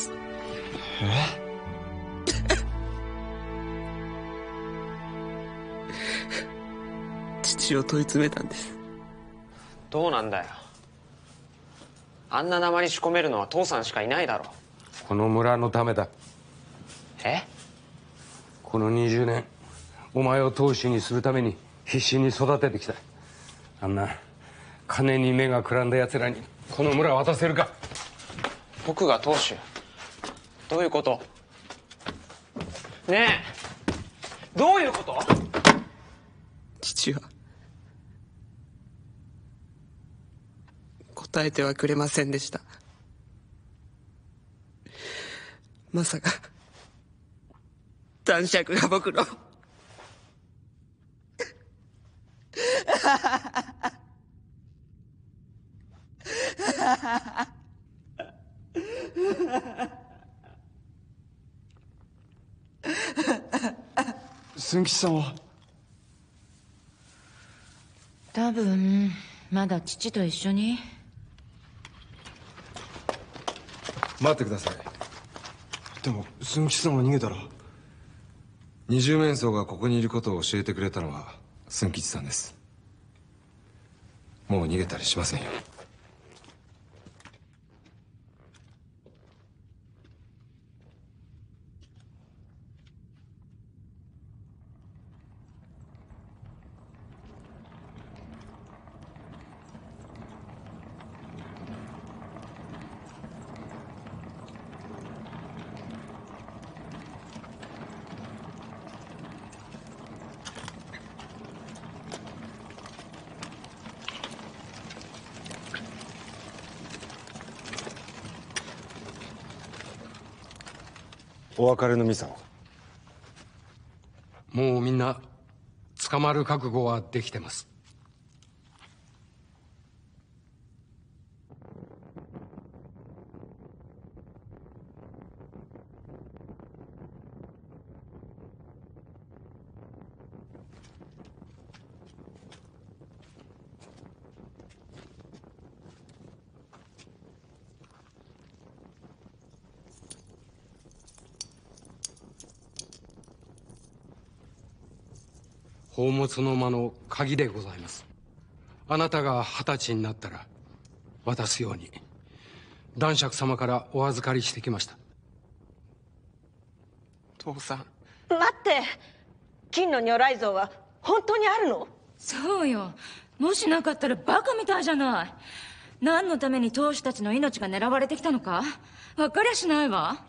父を問い詰めたんです。 どうなんだよ。あんな鉛仕込めるのは父さんしかいないだろ。 この村のためだ。 え？ この20年お前を当主にするために必死に育ててきた。あんな金に目がくらんだ奴らにこの村を渡せるか。 僕が当主？どういうこと？ねえ、どういうこと？ 父は答えてはくれませんでした。まさか男爵が僕の寸吉さんは？ 多分まだ父と一緒に。 待ってください。でも寸吉さんが逃げたら。 二十面相がここにいることを教えてくれたのは寸吉さんです。もう逃げたりしませんよ。お別れのミサを。 もうみんな捕まる覚悟はできてます。宝物の間の鍵でございます。あなたが20歳になったら渡すように男爵様からお預かりしてきました。 父さん。 待って、金の如来像は本当にあるの？ そうよ。もしなかったらバカみたいじゃない。何のために当主たちの命が狙われてきたのか分かりゃしないわ。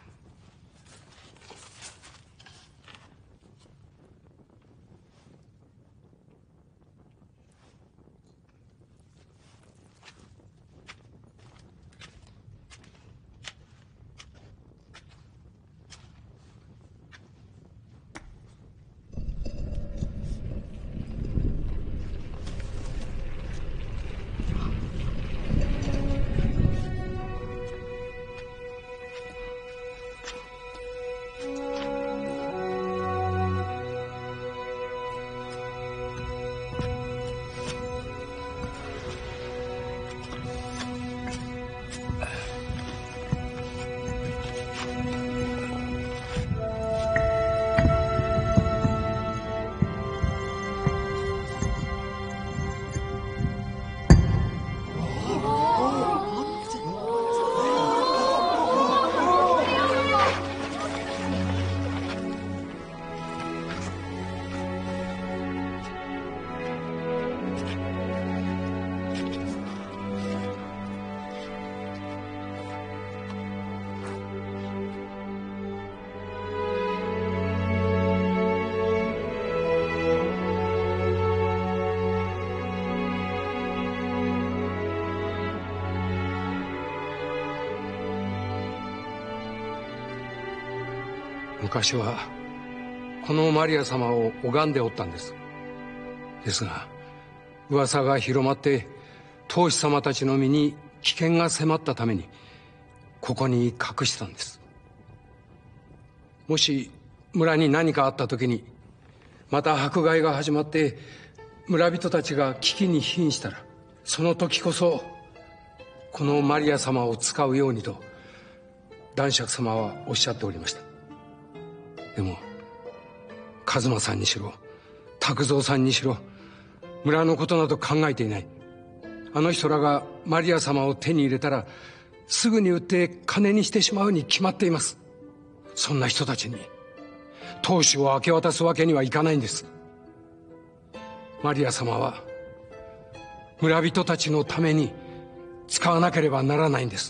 昔はこのマリア様を拝んでおったんです。ですが噂が広まって当主様たちの身に危険が迫ったためにここに隠したんです。もし村に何かあった時にまた迫害が始まって村人たちが危機に瀕したら、その時こそこのマリア様を使うようにと男爵様はおっしゃっておりました。でも一馬さんにしろ卓蔵さんにしろ村のことなど考えていない。あの人らがマリア様を手に入れたらすぐに売って金にしてしまうに決まっています。そんな人たちに当主を明け渡すわけにはいかないんです。マリア様は村人たちのために使わなければならないんです。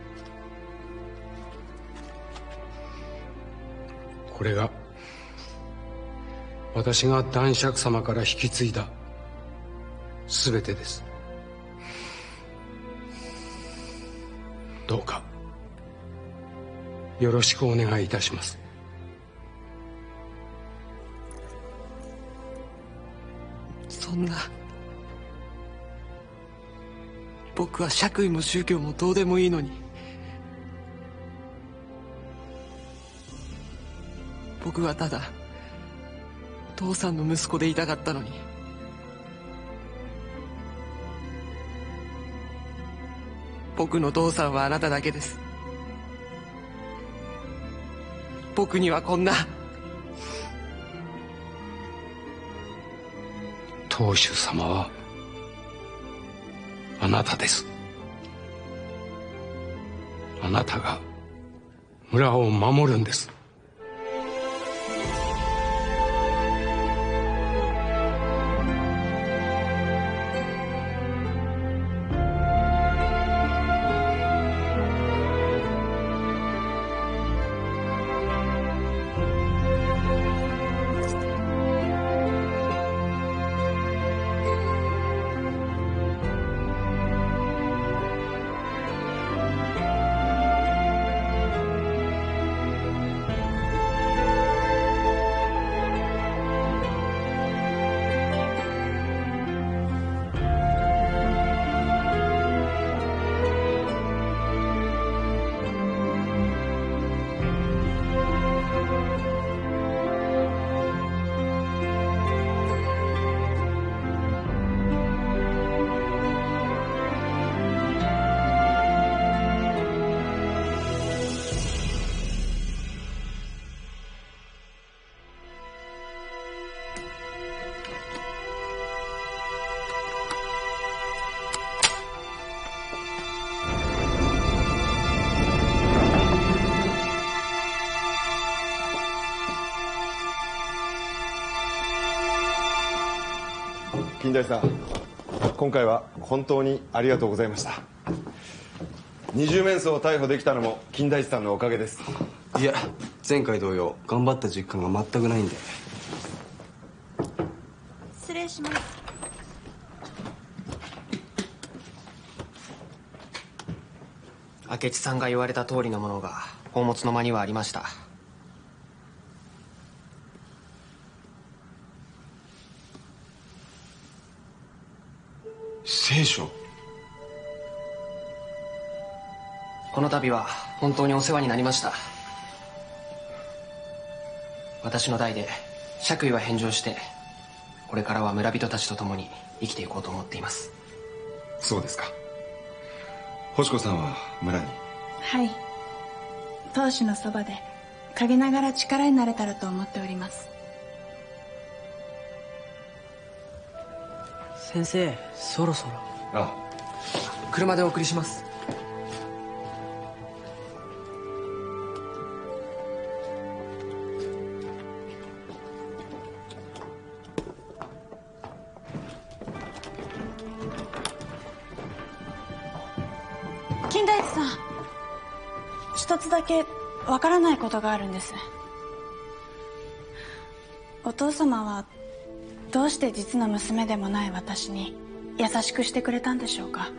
これが私が男爵様から引き継いだ全てです。どうかよろしくお願いいたします。 そんな、僕は爵位も宗教もどうでもいいのに、僕はただ父さんの息子でいたかったのに。僕の父さんはあなただけです。僕にはこんな。 当主様はあなたです。あなたが村を守るんです。 金田一さん、今回は本当にありがとうございました。二重面相を逮捕できたのも金田一さんのおかげです。 いや、前回同様頑張った実感が全くないんで。 失礼します。 明智さんが言われた通りのものが宝物の間にはありました。 聖書。 この度は本当にお世話になりました。私の代で爵位は返上して、これからは村人たちと共に生きていこうと思っています。 そうですか。星子さんは村に？ はい、当主のそばで陰ながら力になれたらと思っております。 先生、そろそろ。 ああ、車でお送りします。 金田一さん、一つだけわからないことがあるんです。お父様はどうして実の娘でもない私に優しくしてくれたんでしょうか。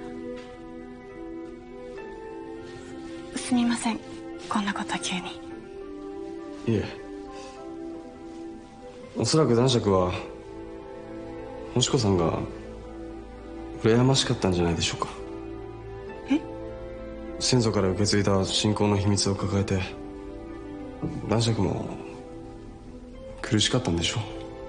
すみません、こんなこと急に。 いえ、おそらく男爵は星子さんが羨ましかったんじゃないでしょうか。 え？ 先祖から受け継いだ信仰の秘密を抱えて男爵も苦しかったんでしょう。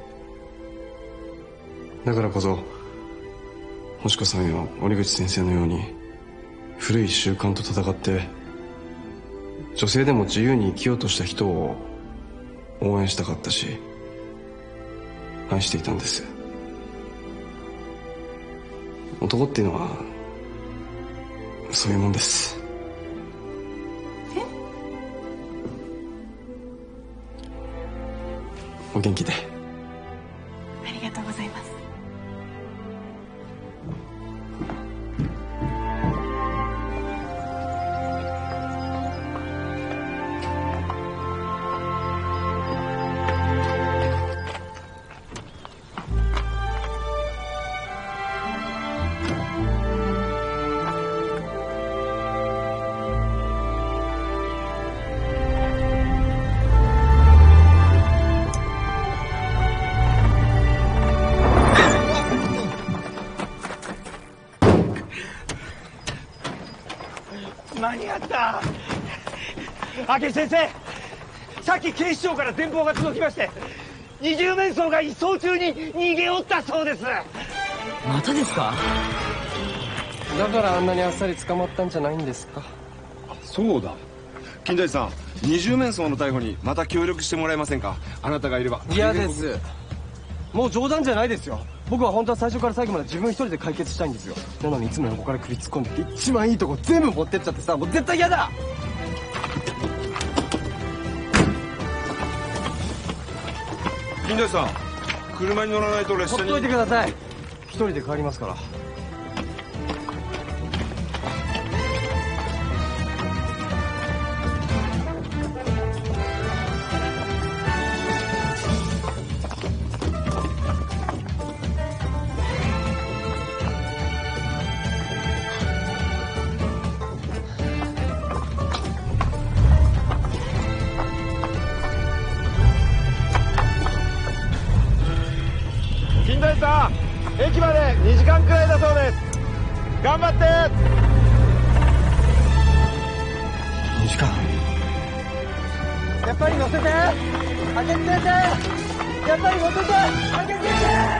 だからこそ星子さんや折口先生のように古い習慣と戦って女性でも自由に生きようとした人を応援したかったし愛していたんです。男っていうのはそういうもんです。お元気で。 ありがとうございます。 やった明智先生、さっき警視庁から電報が届きまして、二重面相が移送中に逃げおったそうです。 またですか？ だからあんなにあっさり捕まったんじゃないんですか。 そうだ、金田一さん、二重面相の逮捕にまた協力してもらえませんか？あなたがいれば。 嫌です。もう冗談じゃないですよ。僕は本当は最初から最後まで自分一人で解決したいんですよ。なのにいつも横から首突っ込んできて、一番いいとこ全部持ってっちゃってさ、もう絶対嫌だ。 金田一さん、車に乗らないと列車に。 ほっといてください。一人で帰りますから。 金田一さん、駅まで2時間くらいだそうです。頑張って。 2時間。やっぱり乗せて、明智先生。やっぱり乗せて、明智先生。